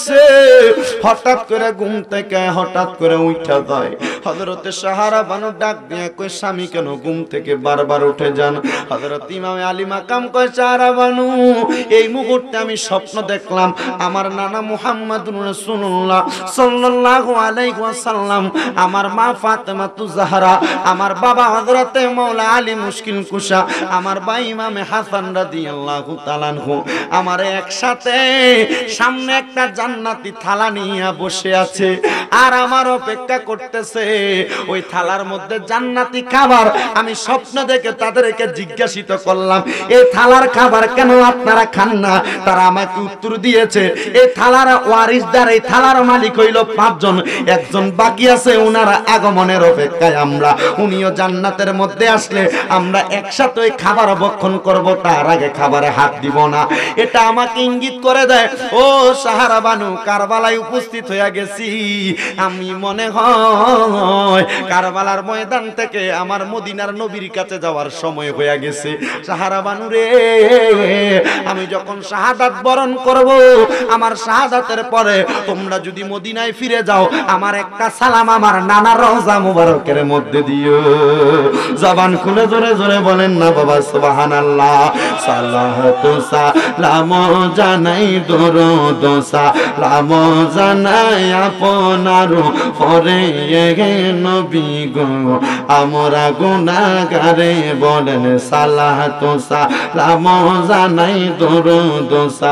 হঠাৎ করে ঘুম থেকে হঠাৎ করে উঠা যায়। হযরতে সাহারা বানু ডাক দিয়ে কই স্বামী কেন ঘুম থেকে বারবার উঠে যান? হযরত ইমামে আলী মাকাম কয় সাহারা বানু এই মুহূর্তে আমি স্বপ্ন দেখলাম আমার নানা মুহাম্মদুর রাসূলুল্লাহ সাল্লাল্লাহু আলাইহি ওয়াসাল্লাম, আমার মা ফাতেমা তু জাহরা, আমার বাবা হযরতে মাওলা আলী মুশকিল কুশা, আমার ভাই ইমামে হাসান রাদিয়াল্লাহু তাআলা আনহু আমার একসাথে সামনে একটা জান্নাতি থালা নিয়ে বসে আছে আর আমার অপেক্ষা করতেছে। ওই থালার মধ্যে জান্নাতি খাবার। আমি স্বপ্ন দেখে তাদেরকে জিজ্ঞাসিত করলাম এই থালার খাবার কেন আপনারা খান না? তারা আমাকে উত্তর দিয়েছে এই থালার ওয়ারিসদার, এই থালার মালিক হইল 5 জন, একজন বাকি আছে, উনারা আগমনের অপেক্ষায় আমরা। উনিও জান্নাতের মধ্যে আসলে আমরা একসাথে ওই খাবার ভক্ষণ করব, তার আগে খাবারে হাত দিব না। এটা আমাকে ইঙ্গিত করে দেয় ও সাহারা বানু কারবালায় উপস্থিত হয়ে গেছি। আমি মনে হয় কারবালার ময়দান থেকে আমার মদিনার নবীর কাছে যাওয়ার সময় হয়ে গেছে। সাহারা বানু রে, আমি যখন শাহাদাত বরণ করব, আমার শাহাদাতের পরে তোমরা যদি মদিনায় ফিরে যাও, আমার একটা সালাম আমার নানা রওজা মুবারকের মধ্যে দিও। জবান খুলে জোরে জোরে বলেন না বাবা সুবহানাল্লাহ। সালাতু সালাম জানাই দরুদ সালাম জানাই আপনার পরে নবী গো আমরা গুনাহগারে বলেন সালাতু সালাম জানাই দরুদ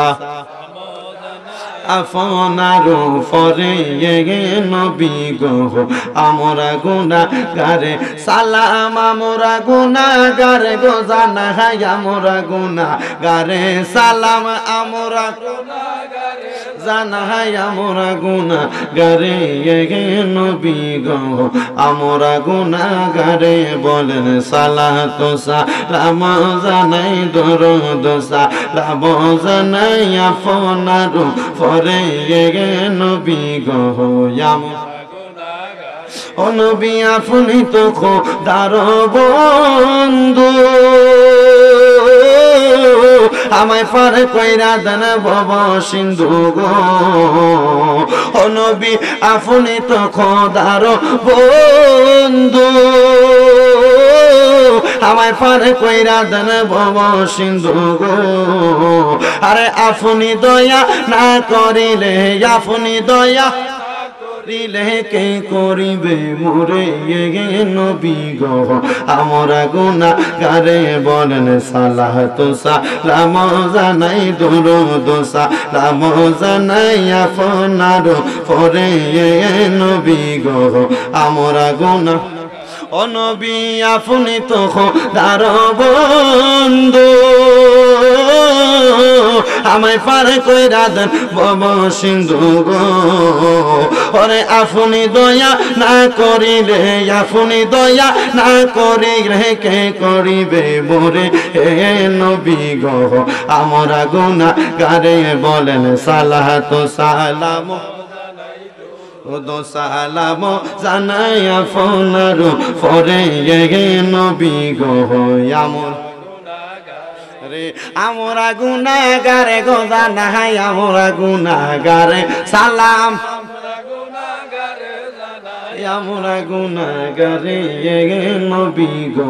আপনার পরে নবী গো আমরা গুনাহগারে সালাম আমরা গুনাহগারে গো জানাই আমরা গুনাহগারে সালাম আমরা গুনাহগারে জানাই আমরা গুনাহগারে নবী গো আমরা গুনাহগারে বলেন সালাতু সালাম জানাই দরুদ সালাম জানাই আপনার পরে নবী গো ও নবী আপনি তো খোদার বন্ধু, আমায় পার কইরা দেন ভব সিন্ধু গো। ও নবী আপনি তো খোদার বন্ধু, আমায় পার কইরা দেন ভব সিন্ধু গো। আরে আপনি দয়া না করিলে, আপনি দয়া করিলে কে করিবে মোরে নবী গো আমরা গুনাহগারে বলেন সালাতু সালাম জানাই দরুদ সালাম জানাই আপনার পরে নবী গো আমরা গুনাহ। ও নবী আপনি তো খোদার বন্ধু, আমায় পার কইরা দেন ভব সিন্ধু গো। ওরে আপনি দয়া না করিলে, আপনি দয়া না করিলে কে করিবে মোরে নবী গো আমরা গুনাহগারে বলেন সালাতু সালাম দো সালাম জানাই আপনার পরে নবী গো আমরা গুনাহগারে গো জানাই আমরা গুনাহগারে সালাম আমরা গুনাহগারে নবী গো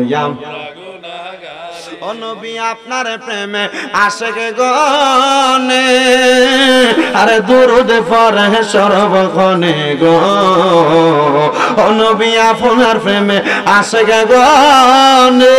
ও নবী আপনার প্রেমে আশিক গনে, আরে দুরুদ পড়ে সর্বক্ষণে গো। ও নবী আপনার প্রেমে আশিক গনে,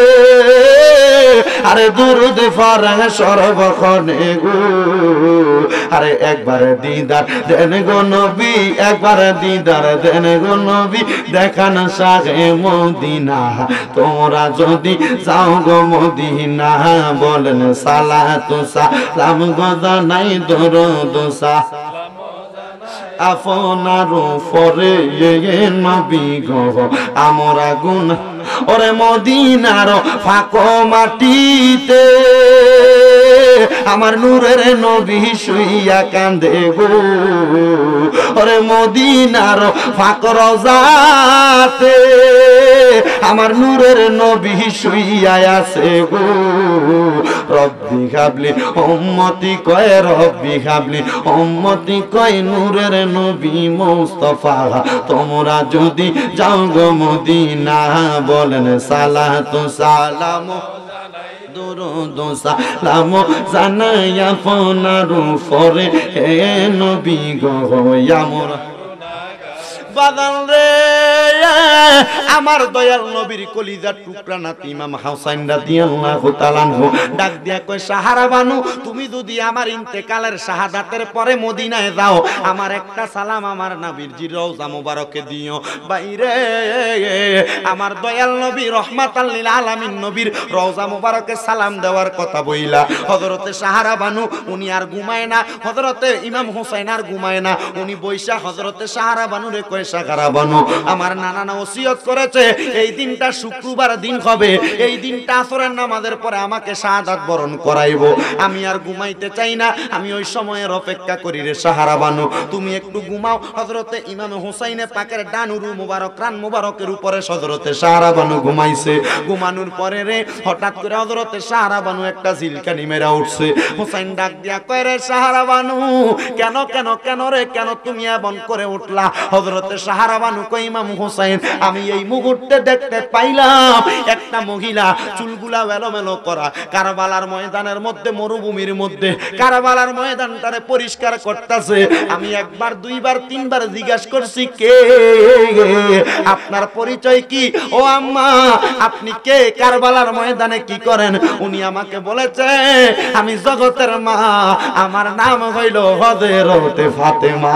আরে দুরুদ পড়ে সর্বক্ষণে গো। আরে একবার দিদার দেন গো নবী, একবার দিদার দেন গো নবী, দেখান শাহে মদিনা তোমরা যদি যাও গো মদিনা। বলেন সালাতু সালাম গো জানাই দরুদ সালাম আপনার পরে নবী গো আমরা গুনাহ। ওরে মদিনার ফাঁক মাটিতে আমার নূরের নবী শুইয়া কান্দে গো ওরে মদিনার ফাঁক রওজাতে আমার নূরের নবী শুইয়া আছে গো রব্বি হাবলি উম্মতি কয় রব্বি হাবলি উম্মতি কয় নূরের নবী মুস্তাফা তোমরা যদি যাও গো মদিনা বলেন সালাতু সালাম দুরুদ সালাম জানাই আপনার উপরে হে নবী গো আমরা বাদান রে আমার দয়াল নবীর কলিজার টুকরা নাতি ইমাম হাসান রাদিয়াল্লাহু তাআলা ডাক দিয়া কয় সাহারা বানু তুমি যদি আমার ইন্তেকালের শাহাদাতের পরে মদিনায় যাও আমার একটা সালাম আমার নবীর জি রওজা মোবারকে দিও বাইরে আমার দয়াল নবী রহমাতাল লিল আলামিন নবীর রওজা মোবারকে সালাম দেওয়ার কথা বইলা হযরতে সাহারা বানু উনি আর ঘুমায় না হযরতে ইমাম হোসেন আর ঘুমায় না উনি বৈশা হযরতে সাহারা বানুরে কয় সাহারা বানু আমার নানা ওসিয়ত করেছে এই দিনটা শুক্রবার দিন হবে এই দিনটা আসরের নামাজের পরে আমাকে শাহাদাত বরণ করাইবো আমি আর ঘুমাইতে চাই না আমি ওই সময়ের অপেক্ষা করি রে সাহারা বানু তুমি একটু ঘুমাও হযরতে ইমাম হোসেন পাকের ডানুরু মুবারক রান মুবারকের উপরে হযরতে সাহারা বানু ঘুমাইছে ঘুমানোর পরে রে হঠাৎ করে হযরতে সাহারা বানু একটা ঝিলকানি মেরা উঠছে হোসেন ডাক দিয়া কয় রে সাহারা বানু কেন কেন কেন রে কেন তুমি এমন করে উঠলা হযরতে সাহারা বানু কয় ইমাম হোসেন আমি এই মুহূর্তে দেখতে পাইলাম একটা মহিলা চুলগুলা এলোমেলো করা কারবালার ময়দানের মধ্যে মরুভূমির মধ্যে কারবালার ময়দানটারে পরিষ্কার করতেছে আমি একবার দুইবার তিনবার জিজ্ঞাসা করছি কে আপনার পরিচয় কি ও আম্মা আপনি কে কারবালার ময়দানে কি করেন উনি আমাকে বলেছে আমি জগতের মা আমার নাম হইল হযরতে ফাতেমা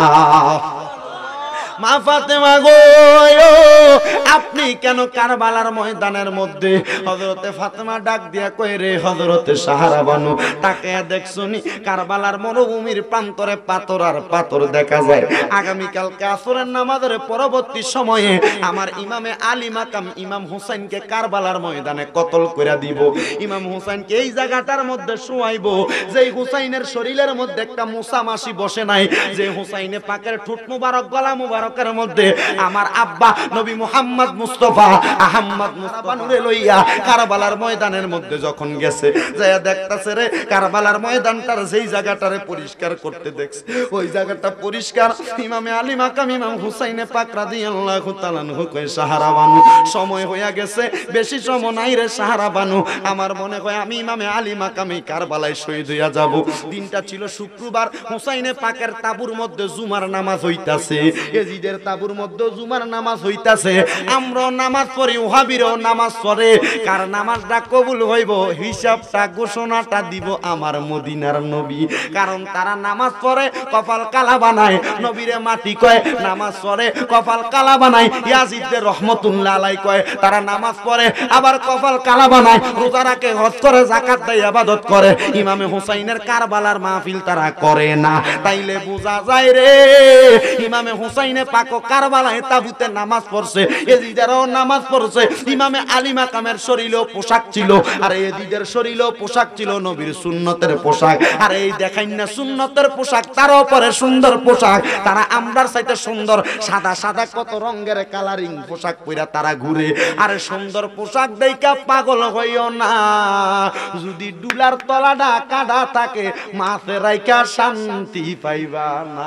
মা ফাতেমা গো আপনি কেন কারবালার ময়দানের মধ্যে হযরতে ফাতেমা ডাক দিয়া কই রে হযরতে সাহারা বানু তাকে দেখছনি কারবালার মরুভূমির প্রান্তরে পাথর আর পাথর দেখা যায় আগামী কালকে আসরের নামাজের পরবর্তী সময়ে আমার ইমামে আলী মাকাম ইমাম হোসেনকে কারবালার ময়দানে কতল কইরা দিব ইমাম হোসেনকে এই জায়গাটার মধ্যে শুয়াইবো যেই হোসেনের শরীরের মধ্যে একটা মুসা মাসি বসে নাই যে হোসেনে পাকের ঠোঁট মুবারক গলা মুবারক মধ্যে আমার আব্বা নবী মুহাম্মদ মুস্তাফা আহমদ মুস্তাফা নূরে লইয়া কারবালার ময়দানের মধ্যে যখন গেছে যায় দেখতাছে রে কারবালার ময়দানটার যেই জায়গাটারে পরিষ্কার করতে দেখছে ওই জায়গাটা পরিষ্কার ইমামে আলী মাকাম ইমাম হুসাইনে পাক রাদিয়াল্লাহু তাআলা আনহু কয় সাহারা বানু সময় হইয়া গেছে বেশি সময় নাই রে সাহারা বানু আমার মনে হয় আমি ইমামে আলী মাকামে কারবালায় শহীদ হইয়া যাব দিনটা ছিল শুক্রবার হুসাইনে পাকের তাবুর মধ্যে জুমার নামাজ হইতাছে এজিদের তাবুর মধ্যে জুমার নামাজ হইতাছে আমরা নামাজ পড়ি ওহাবিরও নামাজ পড়ে কার নামাজটা কবুল হইব হিসাবটা ঘোষণাটা দিব আমার মদিনার নবী কারণ তারা নামাজ পড়ে কপাল কালা বানায় নবীরে মাটি কয় নামাজ পড়ে কপাল কালা বানায় ইয়াজিদের রহমাতুল্লাহ আলাই কয় তারা নামাজ পড়ে আবার কপাল কালা বানায় রোজা রাখে হজ করে যাকাত দেয় ইবাদত করে ইমামে হুসাইনের কারবালার মাহফিল তারা করে না তাইলে বোঝা যায় রে ইমামে হুসাইনে পাক কারবালায় তাবুতে নামাজ পড়ছে এজিদেরও নামাজ পড়ছে ইমামে আলী মাকামের শরীরেও পোশাক ছিল আর এজিদের শরীরেও পোশাক ছিল নবীর সুন্নতের পোশাক আর এই দেখাইন না সুন্নতের পোশাক তার উপরে সুন্দর পোশাক তারা আমরার চাইতে সুন্দর সাদা সাদা কত রঙের কালারিং পোশাক পরা তারা ঘুরে আর সুন্দর পোশাক দেইকা পাগল হইও না যদি ডুলার তলাটা কাটা থাকে মাথে রাইকা শান্তি পাইবা না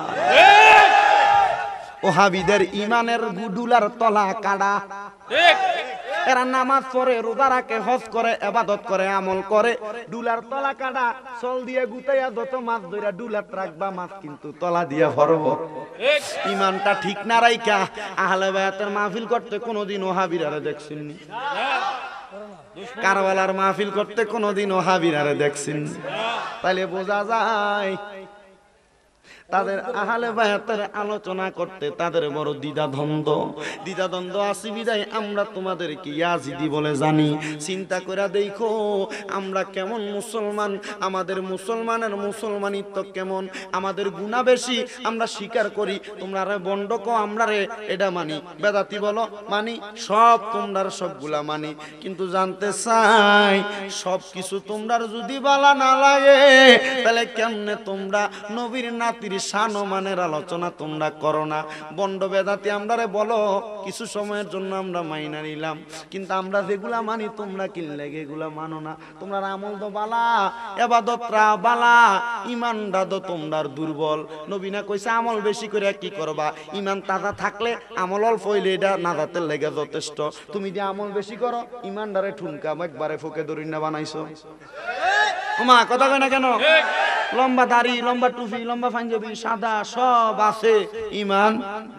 ওহাবিদের ইমানের গুডুলার তলা কাড়া ঠিক এরা নামাজ পড়ে রোজা রাখে হজ করে ইবাদত করে আমল করে ডুলার তলা কাটা চল দিয়ে গুতাইয়া যত মাছ ধইরা ডুলাত রাখবা মাছ কিন্তু তলা দিয়া ভরব ঠিক ইমানটা ঠিক না রাইখা আহলে বায়াতের মাহফিল করতে কোনোদিন ওহাবিরারে দেখছেন নি কারবালার মাহফিল করতে কোনোদিন ওহাবিরারে দেখছেন তাইলে বোঝা যায় তাদের আহলে বায়াতের আলোচনা করতে তাদের বড় দ্বিধাদ্বন্দ্ব আছে বিদায় আমরা তোমাদেরকে ইয়াজিদি বলে জানি। চিন্তা করে দেখো আমরা কেমন মুসলমান, আমাদের মুসলমানের মুসলমানিত্ব কেমন, আমাদের গুনাহ বেশি আমরা স্বীকার করি। তোমরা রে বন্ড কো আমরা রে এটা মানি, বেদাতি বলো মানি, সব তোমরার সবগুলা মানি। কিন্তু জানতে চাই সব কিছু তোমরার যদি বালা না লাগে তাহলে কেমনে তোমরা নবীর নাতির শান ও মানের আলোচনা তোমরা করো না? বন্ড বেদাতি আমরা রে বলো কিছু সময়ের জন্য আমরা মাইনা নিলাম, কিন্তু আমরা যেগুলা মানি তোমরা কি লাগে এগুলা মানো না। তোমরা আমল তো বালা, ইবাদতরা বালা, ঈমানটা তো তোমরার দুর্বল। নবী না কইছে আমল বেশি করে কি করবা, ঈমান তাজা থাকলে আমল অল্প হইলে এটা নাজাতের লেগে যথেষ্ট। তুমি যে আমল বেশি করো ঈমানদারে ঠুনকা একবারে ফুকে দড়ি না বানাইছো। ওমা কথা কয় না কেন? লম্বা দাড়ি, লম্বা টুপি, লম্বা পাঞ্জাবি, সাদা সব আছে, ঈমান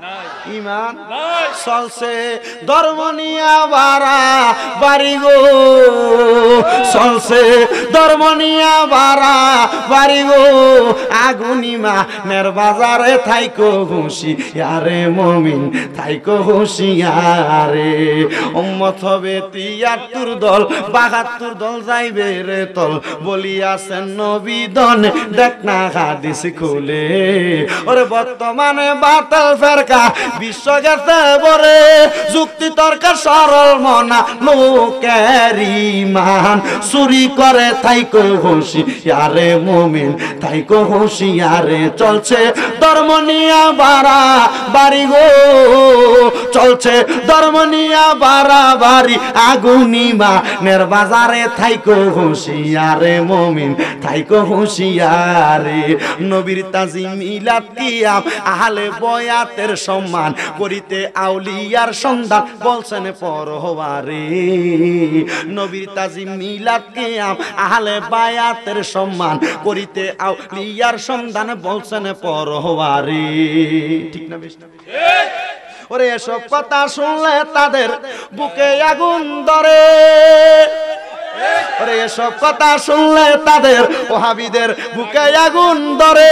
চলছে ধর্ম নিয়া বাড়া বাড়ি গো, চলছে ধর্ম নিয়া বাড়া বাড়ি গো। আগুনিমা নের বাজারে থাইকো হুঁশিয়ারে মুমিন থাইকো হুঁশিয়ারে। উম্মত হবে ৭৩ দল, ৭২ দল যাইবে রে তল বলিয়াছেন নবী দন, দেখ না হাদিস খুলে। ওরে বর্তমানে বাতাল ফেরকা বিশ্ব গেছে বরে, যুক্তি তর্ক সরল মনা লোকের ঈমান চুরি করে থাইকো হুঁশিয়ারে মুমিন থাইকো হুঁশিয়ারে। চলছে ধর্ম নিয়া বাড়া বাড়ি গো, চলছে ধর্ম নিয়া বাড়া বাড়ি। আগুনিমা নের বাজারে থাইকো হুঁশিয়ারে মুমিন থাইকো হুঁশিয়ারে। নবীর তাজিম মিলাদ কিয়াম আহলে বয়াতের সম্মান করিতে আউলিয়ার সন্ধান বলছেন পরওয়ারে। নবীর তাজিম মিলাদ কিয়াম আহলে বায়াতের সম্মান করিতে আউলিয়ার সন্ধান বলছেন পরওয়ারে। ঠিক না বেশ? ওরে এসব কথা শুনলে তাদের বুকে আগুন ধরে, ওরে এসব কথা শুনলে তাদের ওহাবিদের বুকে আগুন ধরে।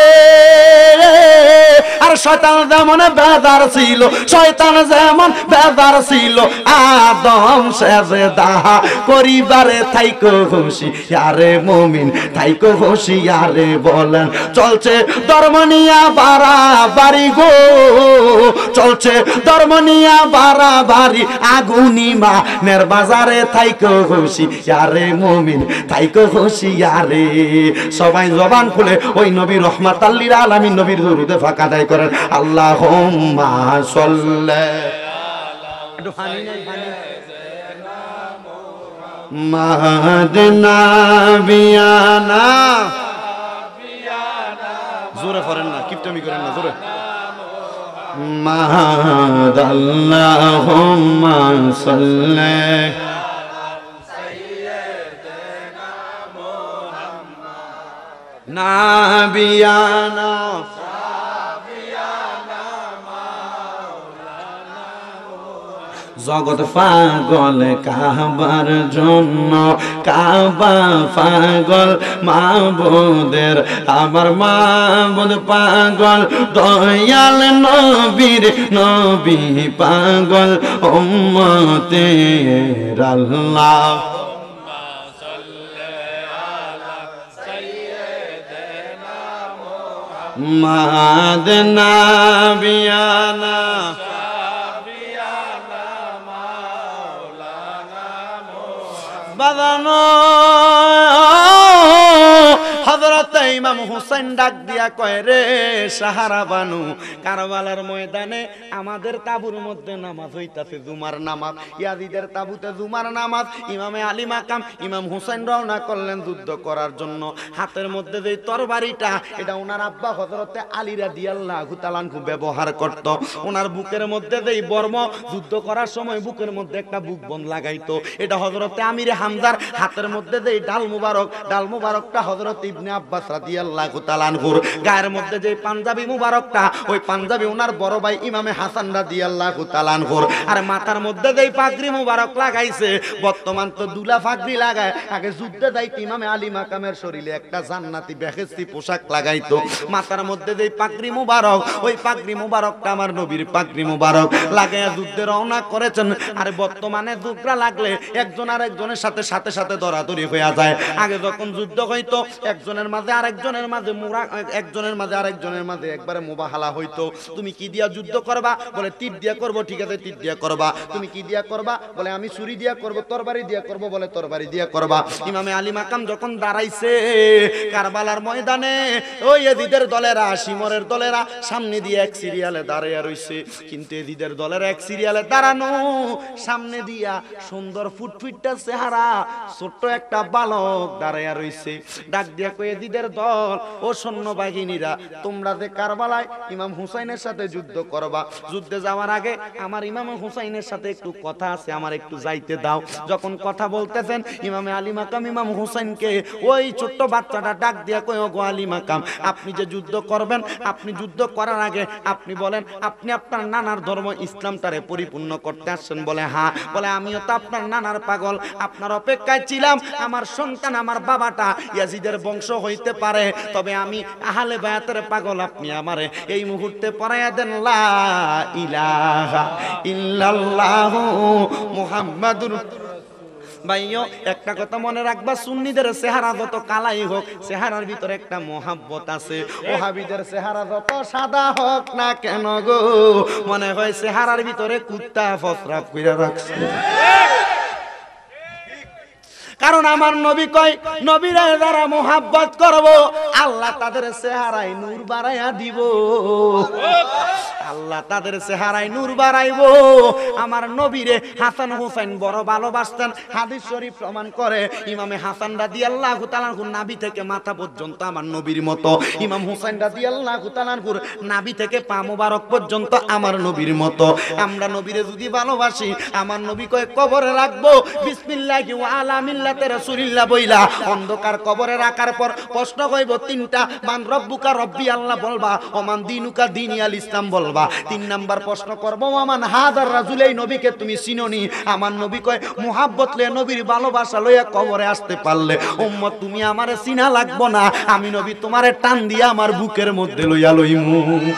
আর শয়তান যেমন বেজার ছিল, শয়তান যেমন বেজার ছিল আদম সেজদা করিবারে থাইকো হুঁশিয়ারে মুমিন থাইকো হুঁশিয়ারে। বলেন চলছে ধর্ম নিয়া বাড়া বাড়ি গো, চলছে ধর্ম নিয়া বাড়া বাড়ি। আগুনিমা নের বাজারে থাইকো হুঁশিয়ারে মুমিন থাইকো হুঁশিয়ারে। সবাই জবান খুলে ওই নবী রহমাতাল লিল আলামিন নবীর দরুদে ফাঁকা দায় করেন আল্লাহুম্মা সাল্লি মাহদিনা বিয়ানা। জোরে করেন না, কিপটামি করেন না, জোরে। মাহাদ আল্লাহুম্মা সাল্লি নাবিয়ানা জগৎ পাগল কাবার জন্য, কাবা পাগল মাবুদের, আমার মাবুদ পাগল দয়াল নবীর, নবী পাগল উম্মতের আল্লাহ। মাদনা বিয়ানা বাদানো। হযরত ইমাম হুসাইন ডাক দিয়া কয় রে সাহারা বানু, কারবালার ময়দানে আমাদের তাবুর মধ্যে নামাজ হইতাছে জুমার নামাজ, ইয়াজিদের তাবুতে জুমার নামাজ। ইমামে আলী মাকাম ইমাম হুসাইন রওনা করলেন যুদ্ধ করার জন্য। হাতের মধ্যে যে তরবারিটা এটা ওনার আব্বা হযরতে আলী রাদিয়াল্লাহু তাআলা আনহু ব্যবহার করত। ওনার বুকের মধ্যে যেই বর্ম যুদ্ধ করার সময় বুকের মধ্যে একটা বুক বন্ধ লাগাইতো, এটা হযরতে আমিরে হামজার হাতের মধ্যে যেই ডাল মুবারক, ডাল মুবারকটা হযরত ইবনে আব্বাস রাদিয়াল্লাহু রাদিয়াল্লাহু তাআলা আনহুর গায়ের মধ্যে যে পাঞ্জাবি মুবারকটা, ওই পাঞ্জাবি ওনার বড় ভাই ইমামে হাসান রাদিয়াল্লাহু তাআলা আনহুর। আর মাথার মধ্যে যেই পাগড়ি মুবারক লাগাইছে, বর্তমান তো দুলা পাগড়ি লাগায়, আগে যুদ্ধে যাইতে ইমামে আলী মাকামের শরীরে একটা জান্নাতি বেহেশতি পোশাক লাগাইতো। মাথার মধ্যে যেই পাগড়ি মুবারক, ওই পাগড়ি মুবারকটা আমার নবীর পাগড়ি মুবারক লাগাইয়া যুদ্ধে রওনা করেছেন। আর বর্তমানে যুদ্ধরা লাগলে একজন আর একজনের সাথে সাথে সাথে দরাদরি হয়ে যায়। আগে যখন যুদ্ধ হইতো একজনের মাঝে আরেকজনের মাঝে একজনের মাঝে আরেকজনের মাঝে একবারে মুবাহালা হইতো। তুমি কি দিয়া যুদ্ধ করবা? বলে তীর দিয়া করব। ঠিক আছে, তীর দিয়া করবা। তুমি কি দিয়া করবা? বলে আমি ছুরি দিয়া করব। তরবারি দিয়া করব। বলে তরবারি দিয়া করবা। ইমামে আলী মাকাম যখন দাঁড়াইছে কারবালার ময়দানে, ওই এজিদের দলেরা, শিমরের দলেরা সামনে দিয়ে এক সিরিয়ালে দাঁড়াইয়া রইছে। কিন্তু এজিদের দলের এক সিরিয়ালে দাঁড়ানো, সামনে দিয়া সুন্দর ফুটফুটটা চেহারা ছোট্ট একটা বালক দাঁড়াইয়া রইছে। ডাক দিয়া কই, এজিদের দল ও সৈন্য বাহিনীরা, তোমরা যে কারবালায় ইমাম হুসাইনের সাথে যুদ্ধ করবা, যুদ্ধে যাওয়ার আগে আমার ইমাম হুসাইনের সাথে একটু কথা আছে, আমার একটু যাইতে দাও। যখন কথা বলতেছেন ইমামে আলী মাকাম ইমাম হুসাইনকে ওই ছোট্ট বাচ্চাটা ডাক দিয়া কই, ও গো আলী মাকাম, আপনি যে যুদ্ধ করবেন, আপনি যুদ্ধ করার আগে আপনি বলেন আপনি আপনার নানার ধর্ম ইসলামটারে পরিপূর্ণ করতে আসছেন? বলে হ্যাঁ। বলে আমিও তো আপনার নানার পাগল, আপনার অপেক্ষায় ছিলাম। আমার সন্তান, আমার বাবাটা ইয়াজিদের বংশ হইতে পারে, তবে আমি আহলে বায়াতের পাগল। আপনি আমারে এই মুহূর্তে পড়াইয়া দেন লা ইলাহা ইল্লাল্লাহু মুহাম্মাদুর। ভাইও একটা কথা মনে রাখবা, সুন্নিদের চেহারা যত কালাই হোক, চেহারার ভিতরে একটা মোহাব্বত আছে। ওহাবিদের চেহারা যত সাদা হোক না কেন গো, মনে হয় চেহারার ভিতরে কুত্তা ফসরাপ কইরা রাখছে। কারণ আমার নবী কয়, নবীরা যারা মোহাব্বত করব, আল্লাহ তাদের চেহারায় নূর বাড়াইয়া দিব। আল্লাহ তাদের চেহারায় নূর বাড়াইবো। আমার নবীরে হাসান হুসাইন বড় ভালোবাসতেন। হাদিস শরীফ প্রমাণ করে, ইমামে হাসান রাদিয়াল্লাহু তাআলা আনহুর নাভি থেকে মাথা পর্যন্ত আমার নবীর মতো, ইমাম হুসাইন রাদিয়াল্লাহু তাআলা আনহুর নাভি থেকে পা মোবারক পর্যন্ত আমার নবীর মতো। আমরা নবীরে যদি ভালোবাসি, আমার নবী কয় কবরে রাখবো বিসমিল্লাহি ওয়া আলা মিল্লাতি রাসূলিল্লাহ বইলা। অন্ধকার কবরে রাখার পর প্রশ্ন কইব তিনটা, মান রব্বুকা রব্বি আল্লাহ বলবা, ওমান দিনুকা দীনি আল ইসলাম বলবা। 3 নাম্বার প্রশ্ন করব, ওমান হাদার রাসূল, এই নবীকে তুমি চিনোনি? আমার নবী কয়, মুহাব্বত লয়ে নবীর ভালোবাসা লইয়া কবরে আসতে পারলে উম্মত তুমি আমারে চিনা লাগবো না, আমি নবী তোমারে টান দিয়া আমার বুকের মধ্যে লইয়া লইমু।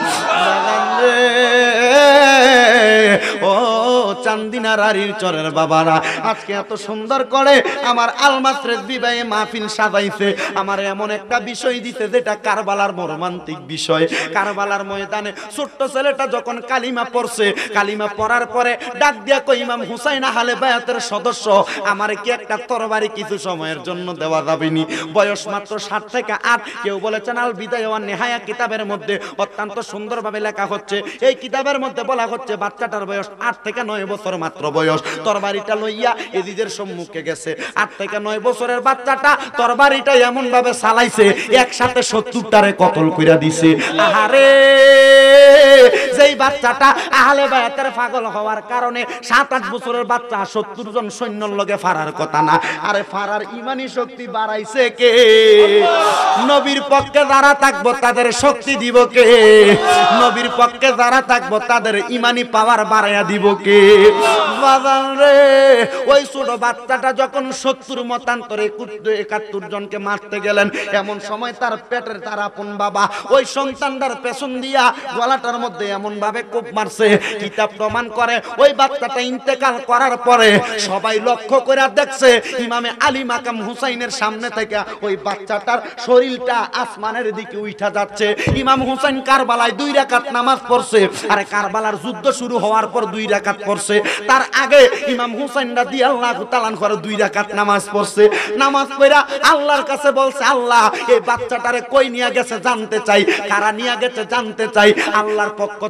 ও চান্দিনা রারির চরের বাবারা, আজকে এত সুন্দর করে আমার আলমাসরেদ বিবাহে মাহফিল সাজাইছে। আমার এমন একটা বিষয় দিতে যেটা কারবালার মর্মান্তিক বিষয়। কারবালার ময়দানে ছোট্ট ছেলেটা যখন কালিমা পড়ছে, কালিমা পড়ার পরে ডাক দিয়া কই, ইমাম হুসাইন আহলে বায়াতের সদস্য, আমারে কি একটা তরবারি কিছু সময়ের জন্য দেওয়া যাবেনি? বয়স মাত্র 7 থেকে 8। কেউ বলেছেন আল বিদায়া ওয়ান নিহায়া কিতাবের মধ্যে অত্যন্ত সুন্দরভাবে লেখা হচ্ছে, এই কিতাবের মধ্যে বলা হচ্ছে বাচ্চাটার বয়স 8 থেকে 9 বছর মাত্র বয়স। তরবারিটা লইয়া এজিদের সম্মুখে গেছে। 8 থেকে 9 বছরের বাচ্চাটা তরবারিটা এমন ভাবে চালাইছে, একসাথে 70টারে কতল কইরা দিছে। আহারে, যেই বাচ্চাটা আহলে বায়াতের পাগল হওয়ার কারণে 7-8 বছরের বাচ্চা 70 জন সৈন্যর লগে ফারার কথা না, আরে ফারার ইমানি শক্তি বাড়াইছে কে? নবীর পক্ষে যারা থাকবো তাদের শক্তি দিব কে? নবীর পক্ষে যারা থাকবো তাদের ইমানি পাওয়ার বাড়াইয়া দিব কে? বাজান রে, ওই ছোট বাচ্চাটা যখন 70 মতান্তরে 71 জনকে মারতে গেলেন, এমন সময় তার পেটের তার আপন বাবা ওই সন্তানটার পেছন দিয়া গলাটার মধ্যে এমন ভাবে কোপ মারছে। কিতাব প্রমাণ করে ওই বাচ্চাটা ইন্তেকাল করার পরে সবাই লক্ষ্য করে দেখছে, ইমামে আলী মাকাম হুসাইনের সামনে থেকে ওই বাচ্চাটার শরীরটা আসমানের দিকে উঠা যাচ্ছে। ইমাম হুসাইন কারবালায় 2 রাকাত নামাজ পড়ছে, আর কারবালার যুদ্ধ শুরু হওয়ার পর 2 রাকাত পড়ছে। তার আগে ইমাম হুসাইন রাদিয়াল্লাহু তাআলা আনহু 2 রাকাত নামাজ পড়ছে। নামাজ পড়া আল্লাহর কাছে বলছে, আল্লাহ এই বাচ্চাটারে কই নিয়ে গেছে জানতে চাই, কারা নিয়ে গেছে জানতে চাই। আল্লাহর পক্ষ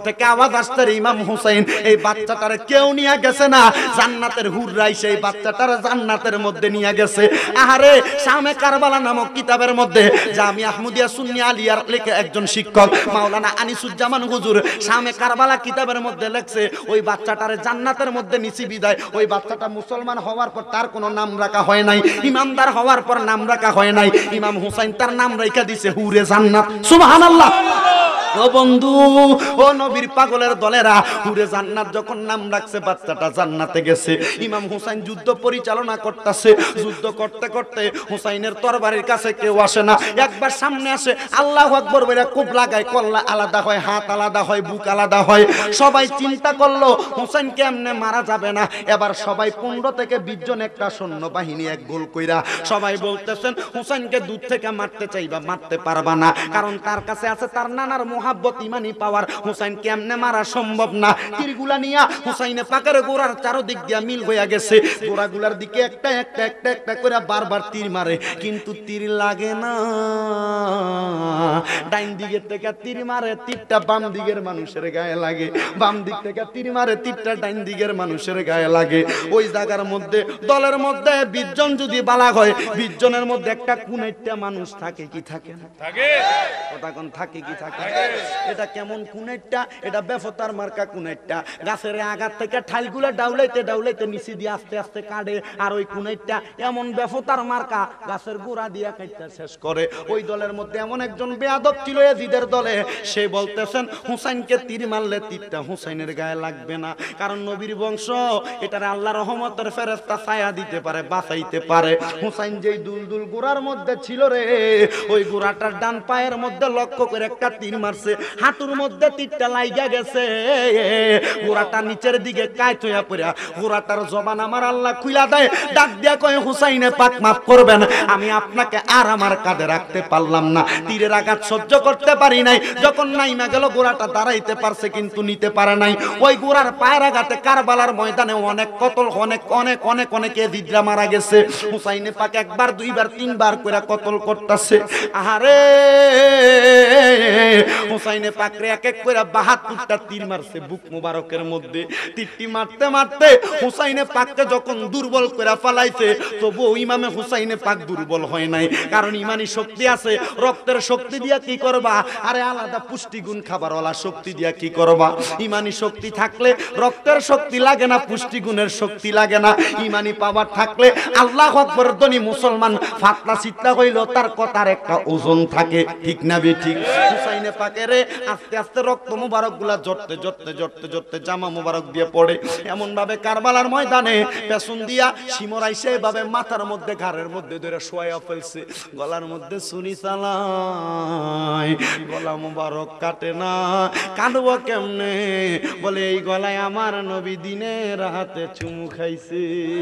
থেকে আওয়াজ আসছে, ইমাম হুসাইন এই বাচ্চাটারে কেউ নিয়ে গেছে না, জান্নাতের হুররাই সেই বাচ্চাটারে জান্নাতের মধ্যে নিয়ে গেছে। আহারে শামে কারবালা নামক কিতাবের মধ্যে জামিয়া আহমদিয়া সুন্নি আলিয়ার লেখা একজন শিক্ষক মাওলানা আনিসুজ্জামান হুজুর শামে কারবালা কিতাবের মধ্যে লেখছে, ওই বাচ্চাটারে জান্নাতের মধ্যে নিচি বিদায়, ওই বাচ্চাটা মুসলমান হওয়ার পর তার কোনো নাম রাখা হয় নাই, ইমামদার হওয়ার পর নাম রাখা হয় নাই, ইমাম হুসাইন তার নাম রাখা দিছে হুরে জান্নাত। সুবহানাল্লাহ। ও বন্ধু, ও নবীর পাগলের দলেরা, হুরে জান্নাত যখন নাম রাখছে বাচ্চাটা জান্নাতে গেছে। ইমাম হুসাইন যুদ্ধ পরিচালনা করতেছে, যুদ্ধ করতে করতে হুসাইনের তরবারির কাছে কেউ আসে না, একবার সামনে আসে আল্লাহু আকবার বলে কোপ লাগায়, কল্লা আলাদা হয়, হাত আলাদা হয়, বুক আলাদা হয়। সবাই চিন্তা করলো হুসাইনকে এমনি মারা যাবে না, এবার সবাই 15 থেকে 20 জন একটা সৈন্যবাহিনী এক গোল কইরা সবাই বলতেছেন হুসাইনকে দূর থেকে মারতে চাইবা, মারতে পারবা না, কারণ তার কাছে আছে তার নানার মোহাব্বত, ইমানি পাওয়ার। হুসাইন কেমনে মারা সম্ভব না। তীরগুলা নিয়া হুসাইনে পাকের গোড়ার চারদিক দিয়া মিল হইয়া গেছে, গোড়াগুলার দিকে একটা একটা একটা একটা করে বারবার তীর মারে, কিন্তু তীর লাগে না। ডাইন দিকের থেকে তীর মারে, তীরটা বাম দিকের মানুষের গায়ে লাগে, বাম দিক থেকে তীর মারে, তীরটা ডাইন দিকের মানুষের গায়ে লাগে। ওই জায়গার মধ্যে দলের মধ্যে 20 জন যদি বালা হয়, 20 জনের মধ্যে একটা কুনাইটটা মানুষ থাকে কি থাকে না? থাকে। কথা কোন থাকে কি থাকে? এটা কেমন কুনাইটটা? এটা বেফতার মার্কা কুনাইটটা, গাছের আগার থেকে ঠাইলগুলা ডাউলাইতে ডাউলাইতে নিচে দিয়ে আস্তে আস্তে কাটে, আর ওই কুনাইটটা এমন বেফতার মার্কা গাছের গোড়া দিয়া কাটতে শেষ করে। ওই দলের মধ্যে এমন একজন বেয়াদব ছিল ইয়াজিদের দলে, সে বলতেছেন হুসাইনকে তীর মারলে তীরটা হুসাইনের গায়ে লাগবে না, কারণ নবীর বংশ, এটারে আল্লাহর রহমতের ফেরেশতা ছায়া দিতে পারে, বাঁচাইতে পারে। হুসাইন যেই দুলদুল গোড়ার মধ্যে ছিল রে, ওই গোড়াটার ডান পায়ের মধ্যে লক্ষ্য করে একটা তীর মারছে, হাঁটুর মধ্যে তীরটা লাইগা গেছে, গোড়াটা নিচের দিকে কাইত হইয়া পড়া, গোড়াটার জবান আমার আল্লাহ খুইলা দেয়, ডাক দিয়া কয় হুসাইনে পাক মাফ করবেন, আমি আপনাকে আর আমার কাঁধে রাখতে পারলাম না, তীরের আঘাত সহ্য করতে পারি নাই। যখন নাইমা গেল গোড়াটা দাঁড়াইতে পারছে কিন্তু নিতে পারে নাই। ওই গোড়ার পায়ের আঘাতে কারবালার ময়দানে অনেক কতল, অনেক অনেক অনেক অনেকে জিদরা মারা গেছে। হুসাইনে পাক একবার দুইবার তিনবার করে কতল করতেছে। আহারে হুসাইনে পাকরে এক এক করে 72টা তীর মারছে বুক মুবারকের মধ্যে। তীরটি মারতে মারতে হুসাইনে পাককে যখন দুর্বল করে ফেলাইছে, তবুও ইমামে হুসাইনে পাক দুর্বল হয় নাই, কারণ ইমানি শক্তি আছে। রক্তের শক্তি দিয়া কি করবা? আরে আলাদা পুষ্টিগুণ খাবারওয়ালা শক্তি দিয়া কি করবা? ইমানি শক্তি থাকলে রক্তের শক্তি লাগে না, পুষ্টিগুণের শক্তি লাগে না। ইমানি পাওয়ার থাকলে আল্লাহু আকবার ধনী মুসলমান ফাতলা সিটলা হইল তার কথার একটা ওজন থাকে, ঠিক না বে ঠিক? হুসাইনে পাকের আস্তে আস্তে রক্ত মুবারক গুলা জড়তে জড়তে জড়তে জড়তে জামা মুবারক দিয়ে পড়ে, এমন ভাবে কারবালার ময়দানে পেছন দিয়া শিমরাই সেভাবে মাথার মধ্যে ঘাড়ের মধ্যে ধরে শোয়া ফেলছে, গলার মধ্যে সুনি চালায়, গলা মুবারক কাটে না। কাটবো কেমনে? বলে এই গলায় আমার নবী দিনের হাতে চুমু খাইছে।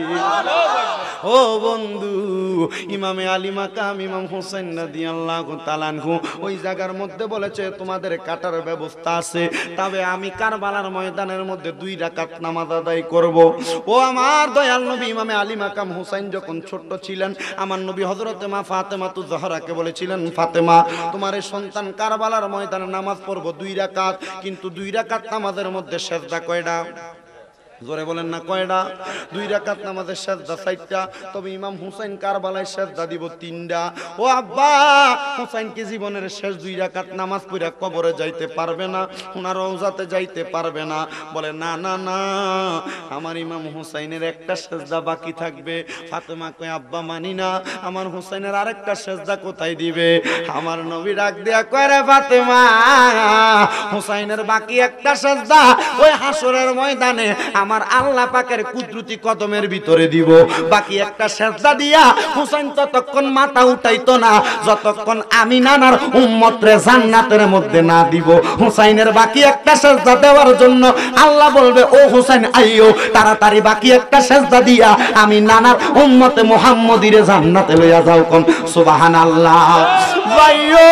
ও বন্ধু, ইমামে আলী মাকাম ইমাম হুসাইন রাদিয়াল্লাহু তাআলা আনহু ওই জায়গার মধ্যে বলেছে তোমাদের কাটার ব্যবস্থা আছে, তবে আমি কারবালার ময়দানের মধ্যে 2 রাকাত নামাজ আদায় করব। ও আমার দয়াল নবী ইমামে আলী মাকাম হুসাইন যখন ছোট ছিলেন, আমার নবী হযরতে মা ফাতেমাতুজ জাহরাকে বলেছিলেন, ফাতেমা তোমার এই সন্তান কারবালার ময়দানে নামাজ পড়ব 2 রাকাত, কিন্তু 2 রাকাত নামাজের মধ্যে সিজদা কয়টা? জোরে বলেন না কয়টা? 2 রাকাত নামাজের সিজদা 4টা, তবে ইমাম হুসাইন কারবালায় সিজদা দিব 3টা। ও আব্বা, হুসাইন কি জীবনের শেষ 2 রাকাত নামাজ পড়া কবরে যাইতে পারবে না, ওনার রওজাতে যাইতে পারবে না? বলে না না না, আমার ইমাম হুসাইনের একটা সিজদা বাকি থাকবে। ফাতেমা কয় আব্বা মানি না, আমার হুসাইনের আরেকটা সিজদা কোথায় দিবে? আমার নবী ডাক দেয়া কয় রে ফাতেমা, হুসাইনের বাকি একটা সিজদা ওই হাসরের ময়দানে আমার আল্লাহ পাকের কুদরতি কদমের ভিতরে দিব। বাকি একটা সিজদা দিয়া হুসাইন ততক্ষণ মাথা উঠাইতো না যতক্ষণ আমি নানার উম্মতরে জান্নাতের মধ্যে না দিব। হুসাইনের বাকি একটা সিজদা দেওয়ার জন্য আল্লাহ বলবে ও হুসাইন আইও তাড়াতাড়ি বাকি একটা সিজদা দিয়া আমি নানার উম্মতে মুহাম্মদীরে জান্নাতে লইয়া যাও। কোন সুবহানাল্লাহ। ভাইও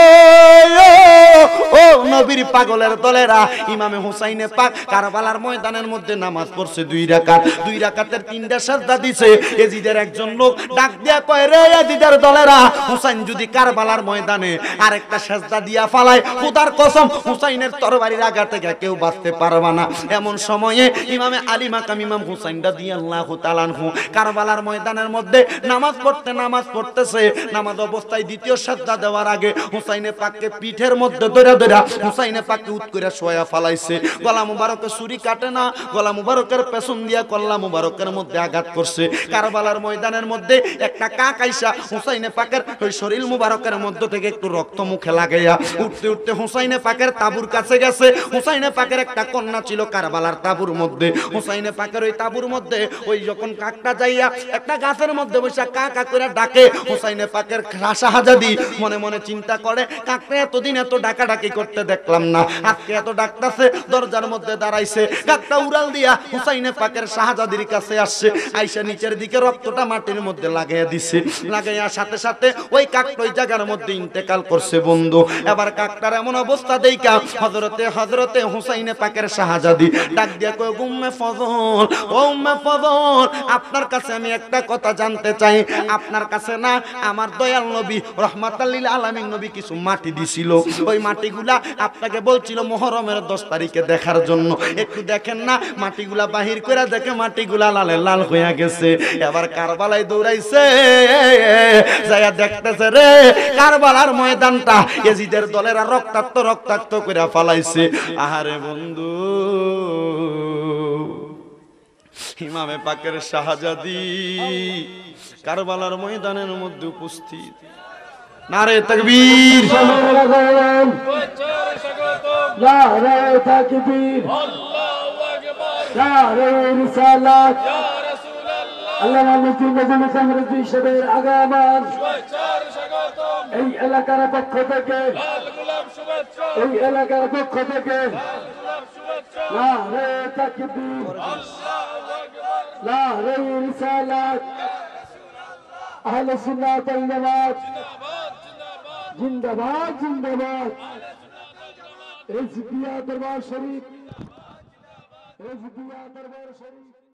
ও নবীর পাগলের দলেরা, ইমামে হুসাইনে পাক কারবালার ময়দানের মধ্যে নামাজ পড়ছে পড়ছে 2 রাকাত, 2 রাকাতের 3টা সাজদা দিছে। ইয়াজিদের একজন লোক ডাক দিয়া কয়, রে ইয়াজিদের দলেরা, হুসাইন যদি কারবালার ময়দানে আরেকটা সাজদা দিয়া ফালায়, খোদার কসম হুসাইনের তরবারির আঘাত থেকে কেউ বাঁচতে পারবে না। এমন সময়ে ইমামে আলী মাকাম ইমাম হুসাইন রাদিয়াল্লাহু তাআলা আনহু কারবালার ময়দানের মধ্যে নামাজ পড়তেছে। নামাজ অবস্থায় দ্বিতীয় সাজদা দেওয়ার আগে হুসাইনে পাককে পিঠের মধ্যে ধরে হুসাইনে পাককে উত করে শোয়া ফালাইছে। গলা মুবারকে ছুরি কাটে না, গলা মুবারকের পেছন দিয়া কল্লা মুবারকের মধ্যে আঘাত করছে। কারবালার ময়দানের মধ্যে একটা কাক আইসা হুসাইনে পাকের ওই শরীর মুবারকের মধ্য থেকে একটু রক্ত মুখে লাগাইয়া উঠতে হুসাইনে পাকের তাবুর কাছে গেছে। হুসাইনে পাকের একটা কন্যা ছিল কারবালার তাবুর মধ্যে। হুসাইনে পাকের ওই তাবুর মধ্যে ওই যখন কাকটা যাইয়া একটা গাছের মধ্যে বসে কা কা করে ডাকে, হুসাইনে পাকের শাহজাদি মনে মনে চিন্তা করে, কাকটা এতদিন এত ডাকাডাকি করতে দেখলাম না, আজকে এত ডাকতেছে। দরজার মধ্যে দাঁড়াইছে, কাকটা উড়াল দিয়া হুসাইনে পাকের শাহজাদির কাছে আসছে। আইসা নিচের দিকে রক্তটা মাটির মধ্যে লাগাইয়া দিছে। লাগাইয়া সাথে সাথে ওই কাকটা ওই জায়গার মধ্যে ইন্তেকাল করছে। বন্ধু, এবার কাকটার এমন অবস্থা দেইখা হযরতে হুসাইনে পাকের শাহজাদি ডাক দিয়া কয়, উম্মে ফজল, ও উম্মে ফজল, আপনার কাছে আমি একটা কথা জানতে চাই। আপনার কাছে না আমার দয়াল নবী রাহমাতাল লিল আলামিন নবী কিছু মাটি দিছিল, ওই মাটিগুলা আপনাকে বলছিল মুহররমের 10 তারিখে দেখার জন্য, একটু দেখেন না। মাটিগুলা বাহির করে দেখে মাটিগুলা লালে লাল হয়ে গেছে। এবার কারবালায় দৌড়াইছে, যায়া দেখতেছে রে কারবালার ময়দানটা ইয়াজিদের দলেরা রক্তাক্ত করে ফালাইছে। আহারে বন্ধু, ইমামে পাকের শাহজাদি কারবালার ময়দানের মধ্যে উপস্থিত। নারে তাকবীর, নারে তাকবীর, আল্লাহু আকবার, নারে রিসালাত, ইয়া রাসূলুল্লাহ, আল্লাহ নবী নবী কামরাতি হিসেবের আগামান স্বাগতম। এই এলাকার পক্ষ থেকে লাল গোলাপ শুভেচ্ছা, এই এলাকার পক্ষ থেকে লাল গোলাপ শুভেচ্ছা। নারে তাকবীর, আল্লাহু আকবার, নারে রিসালাত, আহলে সুন্নাত ওয়াল জামাত জিন্দাবাদ জিন্দাবাদ। এসবিয়া দরবার শরীফ, এসবিয়া দরবার শরীফ।